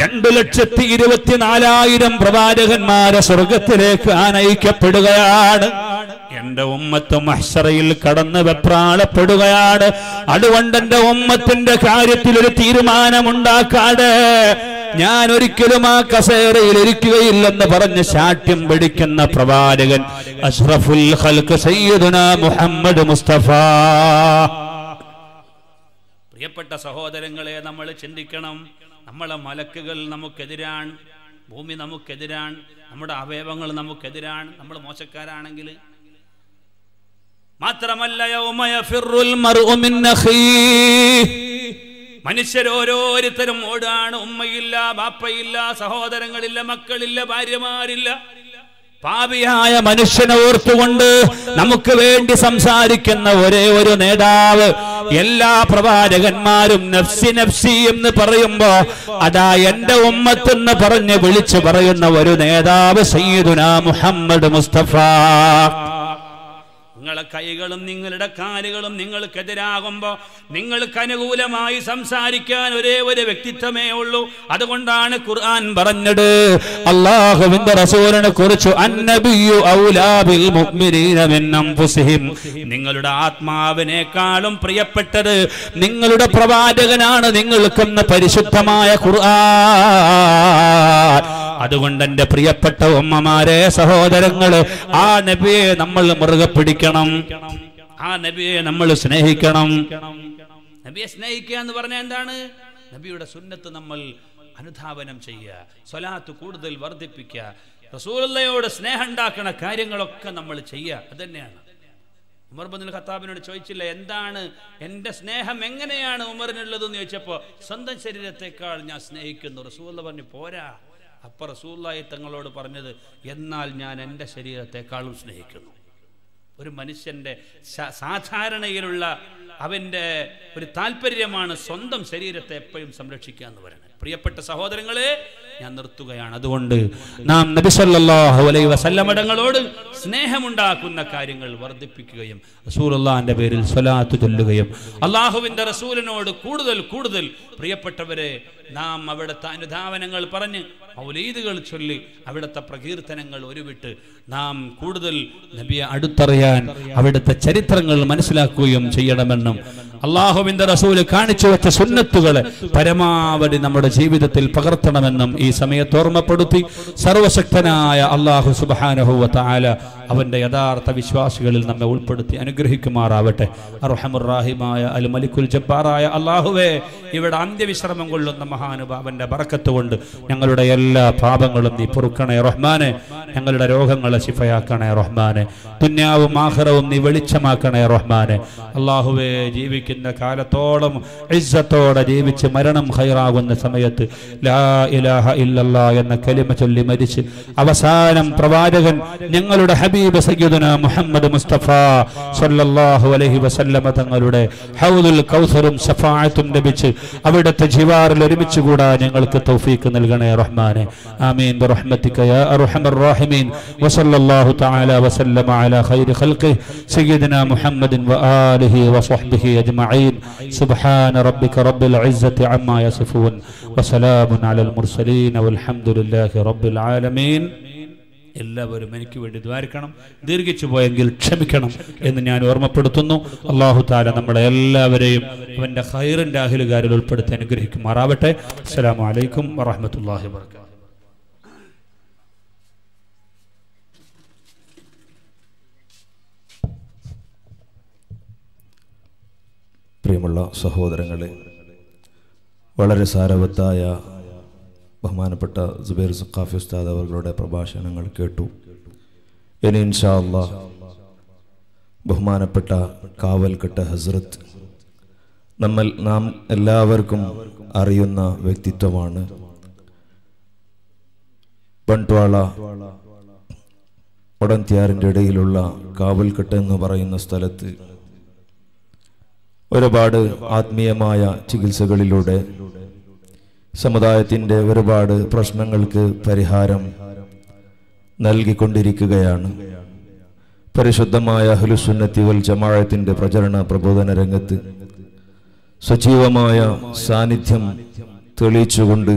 2,24,000 പ്രവാചകന്മാരെ സ്വർഗത്തിലേക്ക് ആനയിക്കപ്പെടുകയാണ്. എന്റെ ഉമ്മത്ത് മഹ്ശറയിൽ കടന്ന് വെപ്രാളപ്പെടുകയാണ്. അതുകൊണ്ട് എന്റെ ഉമ്മത്തിന്റെ കാര്യത്തിൽ ഒരു തീരുമാനമുണ്ടാക്കാതെ ഞാൻ ഒരിക്കലും ആ കസേരയിൽ ഇരിക്കുകയില്ലെന്ന് പറഞ്ഞ് ശാഠ്യം പിടിക്കുന്ന പ്രവാചകൻ അഷ്റഫുൽ ഖൽഖ് സയ്യിദുനാ മുഹമ്മദ് മുസ്തഫ. പ്രിയപ്പെട്ട സഹോദരങ്ങളെ, നമ്മൾ ചിന്തിക്കണം, നമ്മളെ മലക്കുകൾ നമുക്കെതിരാണ്, ഭൂമി നമുക്കെതിരാണ്, നമ്മുടെ അവയവങ്ങൾ നമുക്കെതിരാണ്, നമ്മൾ മോശക്കാരാണെങ്കിൽ. മാത്രമല്ല, യൗമ യഫിറുൽ മർഉ മിൻ അഖീഹി, മനുഷ്യരോരോരുത്തരും ഓടാണ്. ഉമ്മയില്ല, ബാപ്പയില്ല, സഹോദരങ്ങളില്ല, മക്കളില്ല, ഭാര്യമാരില്ല. പാപിയായ മനുഷ്യനെ ഓർത്തുകൊണ്ട് നമുക്ക് വേണ്ടി സംസാരിക്കുന്ന ഒരേ ഒരു നേതാവ്, എല്ലാ പ്രവാചകന്മാരും നഫ്സി നഫ്സി എന്ന് പറയുമ്പോ അതാ എന്റെ ഉമ്മത്തെന്ന് പറഞ്ഞ് വിളിച്ചു പറയുന്ന ഒരു നേതാവ് സയ്യിദുനാ മുഹമ്മദ് മുസ്തഫ. നിങ്ങളെ കൈകളും നിങ്ങളുടെ കാലുകളും നിങ്ങൾക്കെതിരാകുമ്പോൾ നിങ്ങൾക്ക് അനുകൂലമായി സംസാരിക്കാൻ ഒരേ ഒരു വ്യക്തിത്വമേ ഉള്ളൂ. അതുകൊണ്ടാണ് ഖുർആൻ പറഞ്ഞത് അല്ലാഹുവിന്റെ റസൂലിനെ കുറിച്ച്, അന്നബിയു ഔലാ ബിൽ മുഅ്മിനീന മിൻ അൻഫുസിഹിം, നിങ്ങളുടെ ആത്മാവിനേക്കാളും പ്രിയപ്പെട്ടത് നിങ്ങളുടെ പ്രവാചകനാണ് നിങ്ങൾക്കെന്ന പരിശുദ്ധമായ ഖുർആൻ. അതുകൊണ്ട് എന്റെ പ്രിയപ്പെട്ട ഉമ്മമാരെ, സഹോദരങ്ങള്, ആ നബിയെ നമ്മൾ മുറുകെ പിടിക്കണം, ആ നബിയെ നമ്മൾ സ്നേഹിക്കണം. നബിയെ സ്നേഹിക്കുക എന്ന് പറഞ്ഞാൽ എന്താണ്? നബിയുടെ സുന്നത്ത് നമ്മൾ അനുധാവനം ചെയ്യുക, സ്വലാത്ത് കൂടുതൽ വർദ്ധിപ്പിക്കുക, റസൂലുള്ളാഹിയോട് സ്നേഹം ഉണ്ടാക്കണ കാര്യങ്ങളൊക്കെ നമ്മൾ ചെയ്യുക. അത് തന്നെയാണ്. ഉമർ ഇബ്നുൽ ഖത്താബിനോട് ചോദിച്ചില്ല, എന്താണ് എൻ്റെ സ്നേഹം, എങ്ങനെയാണ് ഉമറിനുള്ളതെന്ന് ചോദിച്ചപ്പോൾ, സ്വന്തം ശരീരത്തെക്കാൾ ഞാൻ സ്നേഹിക്കുന്നു. റസൂലുള്ളാഹി പറഞ്ഞു, പോരാ. അപ്പോൾ റസൂലുള്ളാഹി തങ്ങളോട് പറഞ്ഞത്, എന്നാൽ ഞാൻ എൻ്റെ ശരീരത്തെക്കാളും സ്നേഹിക്കുന്നു. ഒരു മനുഷ്യൻ്റെ സാധാരണയിലുള്ള അവൻ്റെ ഒരു താല്പര്യമാണ് സ്വന്തം ശരീരത്തെ എപ്പോഴും സംരക്ഷിക്കുക എന്ന് പറയുന്നത്. പ്രിയപ്പെട്ട സഹോദരങ്ങളെ, ഞാൻ നിർത്തുകയാണ്. അതുകൊണ്ട് നാം നബി സല്ലല്ലാഹു അലൈഹി വസല്ലം തങ്ങളോട് സ്നേഹമുണ്ടാക്കുന്ന കാര്യങ്ങൾ വർദ്ധിപ്പിക്കുകയും റസൂലുള്ളാഹിന്റെ പേരിൽ സ്വലാത്ത് ചൊല്ലുകയും അല്ലാഹുവിന്റെ റസൂലിനോട് കൂടുതൽ പ്രിയപ്പെട്ടവരെ നാം അവിടുത്തെ അനുധാവനങ്ങൾ പറഞ്ഞ് മൗലീദുകൾ ചൊല്ലി അവിടുത്തെ പ്രകീർത്തനങ്ങൾ ഒരുവിട്ട് നാം കൂടുതൽ നബിയെ അടുത്തറിയാൻ അവിടുത്തെ ചരിത്രങ്ങൾ മനസ്സിലാക്കുകയും ചെയ്യണമെന്നും അല്ലാഹുവിന്റെ റസൂല് കാണിച്ചു വെച്ച സുന്നത്തുകളെ പരമാവധി നമ്മുടെ ജീവിതത്തിൽ പകർത്തണമെന്നും ഈ സമയത്ത് ഓർമ്മപ്പെടുത്തി, സർവശക്തനായ അല്ലാഹു സുബ്ഹാനഹു വ തആല അവന്റെ യഥാർത്ഥ വിശ്വാസികളിൽ നമ്മെ ഉൾപ്പെടുത്തി അനുഗ്രഹിക്കുമാറാവട്ടെ. അർഹമുർ റഹീമായ അൽ മലിക്കുൽ ജബ്ബാറായ അല്ലാഹുവേ, ഇവിടെ അന്ത്യവിശ്രമം കൊള്ളുന്ന മഹാനുഭാവന്റെ ബറക്കത്ത് കൊണ്ട് ഞങ്ങളുടെ എല്ലാ പാപങ്ങളും നീ പൊറുക്കണേ റഹ്മാനെ. ഞങ്ങളുടെ രോഗങ്ങളെ ശിഫയാക്കണേ റഹ്മാനെ. ദുനിയാവും ആഖിറവും നീ വെളിച്ചമാക്കണേ റഹ്മാനെ. അല്ലാഹുവേ, ജീവിക്കുന്ന കാലത്തോളം ഇസ്സത്തോടെ ജീവിച്ച് മരണം ഖൈറാകുന്ന സമയത്ത് ലാ ഇലാഹ ഇല്ലല്ലാഹ് എന്ന കലിമ ചൊല്ലി മരിച്ച് അവസാനം പ്രവാചകൻ ഞങ്ങളുടെ ഹബീബ് സയ്യിദുനാ മുഹമ്മദ് മുസ്തഫ സല്ലല്ലാഹു അലൈഹി വസല്ലമ തങ്ങളുടെ ഹൗദുൽ കൗസറും ശഫാഅത്തും ലഭിച്ച് അവിടുത്തെ ജിവാറിൽ ഒരുമിച്ച് കൂടാൻ ഞങ്ങൾക്ക് തൗഫീഖ് നൽകണേ റഹ്മാനെ. ആമീൻ ബിറഹ്മതിക യാ അർഹമർ റഹീമീൻ. വസല്ലല്ലാഹു തആല വസല്ലമ അലാ ഖൈരി ഖൽഖിഹി സയ്യിദുനാ മുഹമ്മദിൻ വആലിഹി വസഹ്ബിഹി അജ്മഈൻ. സുബ്ഹാന റബ്ബിക റബ്ബിൽ ഇസ്സതി അമ്മാ യസിഫൂൻ വസലാമുൻ അലൽ മുർസലീൻ വൽഹംദുലില്ലാഹി റബ്ബിൽ ആലമീൻ. എല്ലാവരും എനിക്ക് വേണ്ടി ദ്വാരിക്കണം. ദീർഘിച്ചു പോയെങ്കിൽ ക്ഷമിക്കണം എന്ന് ഞാൻ ഓർമ്മപ്പെടുത്തുന്നു. അല്ലാഹു തആല നമ്മളെ എല്ലാവരെയും അവന്റെ ഖൈറിന്റെ അഹ്ലുകാരിൽ ഉൾപ്പെടുത്തി അനുഗ്രഹിക്കുമാറാവട്ടെ. അസ്സലാമു അലൈക്കും വറഹ്മത്തുള്ളാഹി വബറകാതുഹു. പ്രിയമുള്ള സഹോദരങ്ങളെ, വളരെ സാരവത്തായ ബഹുമാനപ്പെട്ട സുബൈർ സഖാഫി ഉസ്താദ് അവരുടെ പ്രഭാഷണങ്ങൾ കേട്ടു. ഇനി ഇൻഷാ അല്ലാഹ് ബഹുമാനപ്പെട്ട കാവൽക്കട്ട ഹസ്രത്ത് നാം എല്ലാവർക്കും അറിയുന്ന വ്യക്തിത്വമാണ്. ബണ്ട്വാള ഒടന്ത്യാറിൻ്റെ ഇടയിലുള്ള കാവൽക്കട്ട എന്ന് പറയുന്ന സ്ഥലത്ത് ഒരുപാട് ആത്മീയമായ ചികിത്സകളിലൂടെ സമുദായത്തിൻ്റെ ഒരുപാട് പ്രശ്നങ്ങൾക്ക് പരിഹാരം നൽകിക്കൊണ്ടിരിക്കുകയാണ്. പരിശുദ്ധമായ അഹ്ലുസുന്നത്തി വൽ ജമാഅത്തിന്റെ പ്രചരണ പ്രബോധന രംഗത്ത് സജീവമായ സാന്നിധ്യം തെളിയിച്ചുകൊണ്ട്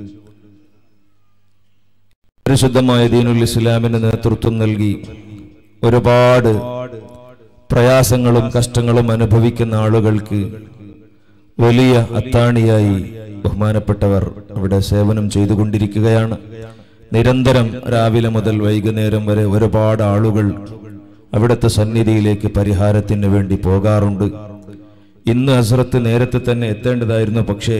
പരിശുദ്ധമായ ദീനുൽ ഇസ്ലാമിന് നേതൃത്വം നൽകി ഒരുപാട് പ്രയാസങ്ങളും കഷ്ടങ്ങളും അനുഭവിക്കുന്ന ആളുകൾക്ക് വലിയ അത്താണിയായി ബഹുമാനപ്പെട്ടവർ അവിടെ സേവനം ചെയ്തുകൊണ്ടിരിക്കുകയാണ്. നിരന്തരം രാവിലെ മുതൽ വൈകുന്നേരം വരെ ഒരുപാട് ആളുകൾ അവിടുത്തെ സന്നിധിയിലേക്ക് പരിഹാരത്തിന് വേണ്ടി പോകാറുണ്ട്. ഇന്ന് ഹസ്രത്ത് നേരത്തെ തന്നെ എത്തേണ്ടതായിരുന്നു. പക്ഷേ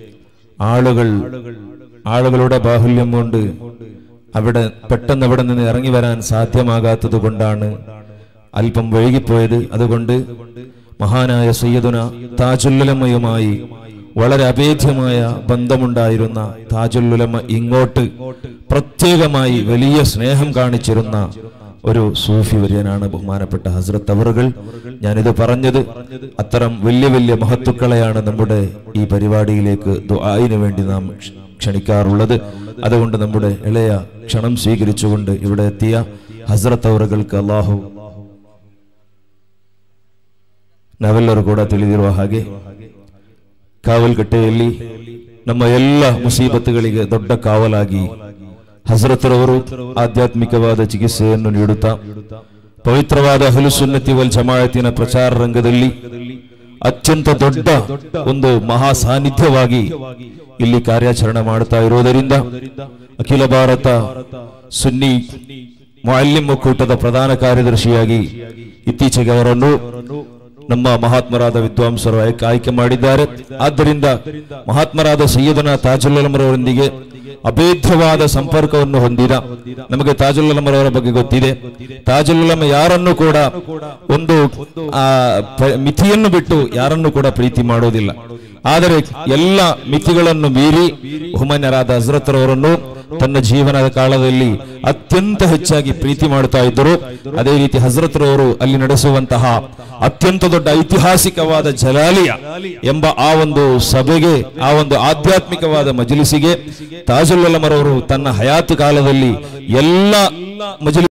ആളുകളുടെ ബാഹുല്യം കൊണ്ട് പെട്ടെന്ന് അവിടെ നിന്ന് ഇറങ്ങി വരാൻ സാധ്യമാകാത്തത് കൊണ്ടാണ് അല്പം വൈകിപ്പോയത്. അതുകൊണ്ട് മഹാനായ സയ്യിദുന താജുൽ ഉലമയുമായി വളരെ അഭേദ്യമായ ബന്ധമുണ്ടായിരുന്ന താജുൽ ഉലമ ഇങ്ങോട്ട് പ്രത്യേകമായി വലിയ സ്നേഹം കാണിച്ചിരുന്ന ഒരു സൂഫി വര്യനാണ് ബഹുമാനപ്പെട്ട ഹസ്രത്ത് അവറുകൾ. ഞാനിത് പറഞ്ഞത് അത്തരം വലിയ വലിയ മഹത്തുക്കളെയാണ് നമ്മുടെ ഈ പരിപാടിയിലേക്ക് ദുആഇന് വേണ്ടി നാം ക്ഷണിക്കാറുള്ളത്. അതുകൊണ്ട് നമ്മുടെ ഇളയ ക്ഷണം സ്വീകരിച്ചുകൊണ്ട് ഇവിടെ എത്തിയ ഹസ്രത്ത് അവറുകൾക്ക് ಅಲ್ಲಾಹು ನಾವೆಲ್ಲರೂ ಕೂಡ ತಿಳಿದಿರುವ ಹಾಗೆ ಕಾವಲ್ಕಟ್ಟೆಯಲ್ಲಿ ನಮ್ಮ ಎಲ್ಲ ಮುಸೀಬತ್ತುಗಳಿಗೆ ದೊಡ್ಡ ಕಾವಲಾಗಿ ಹಜರತರವರು ಆಧ್ಯಾತ್ಮಿಕವಾದ ಚಿಕಿತ್ಸೆಯನ್ನು ನೀಡುತ್ತಾ ಪವಿತ್ರವಾದ ಅಹ್ಲು ಸುನ್ನತಿ ವಲ್ ಜಮಾಅತಿನ ಪ್ರಚಾರ ರಂಗದಲ್ಲಿ ಅತ್ಯಂತ ದೊಡ್ಡ ಒಂದು ಮಹಾ ಸಾನ್ನಿಧ್ಯವಾಗಿ ಇಲ್ಲಿ ಕಾರ್ಯಾಚರಣೆ ಮಾಡುತ್ತಾ ಇರುವುದರಿಂದ ಅಖಿಲ ಭಾರತ ಸುನ್ನಿ ಮುಅಲ್ಲಿಮ್ ಒಕ್ಕೂಟದ ಪ್ರಧಾನ ಕಾರ್ಯದರ್ಶಿಯಾಗಿ ಇತ್ತೀಚೆಗೆ ಅವರನ್ನು ನಮ್ಮ ಮಹಾತ್ಮರಾದ ವಿದ್ವಾಂಸರು ಆಯ್ಕೆ ಮಾಡಿದ್ದಾರೆ. ಆದ್ದರಿಂದ ಮಹಾತ್ಮರಾದ ಸಯ್ಯದನ ತಾಜುಲ್ ಉಲಮರವರೊಂದಿಗೆ ಅಭೇದ್ಯವಾದ ಸಂಪರ್ಕವನ್ನು ಹೊಂದಿದ ನಮಗೆ ತಾಜುಲ್ ಉಲಮರವರ ಬಗ್ಗೆ ಗೊತ್ತಿದೆ. ತಾಜುಲ್ ಉಲಮ ಯಾರನ್ನು ಕೂಡ ಒಂದು ಮಿತಿಯನ್ನು ಬಿಟ್ಟು ಯಾರನ್ನು ಕೂಡ ಪ್ರೀತಿ ಮಾಡೋದಿಲ್ಲ. ಆದರೆ ಎಲ್ಲ ಮಿತಿಗಳನ್ನು ಮೀರಿ ಬಹುಮಾನ್ಯರಾದ ಹಜರತ್ರವರನ್ನು ತನ್ನ ಜೀವನದ ಕಾಲದಲ್ಲಿ ಅತ್ಯಂತ ಹೆಚ್ಚಾಗಿ ಪ್ರೀತಿ ಮಾಡುತ್ತಾ ಇದ್ದರು. ಅದೇ ರೀತಿ ಹಜರತ್ರವರು ಅಲ್ಲಿ ನಡೆಸುವಂತಹ ಅತ್ಯಂತ ದೊಡ್ಡ ಐತಿಹಾಸಿಕವಾದ ಜಲಾಲಿಯ ಎಂಬ ಆ ಒಂದು ಸಭೆಗೆ, ಆ ಒಂದು ಆಧ್ಯಾತ್ಮಿಕವಾದ ಮಜಲಿಸಿಗೆ ತಾಜುಲ್ ಉಲಮರವರು ತನ್ನ ಹಯಾತ್ ಕಾಲದಲ್ಲಿ ಎಲ್ಲ ಮಜಲಿಸ್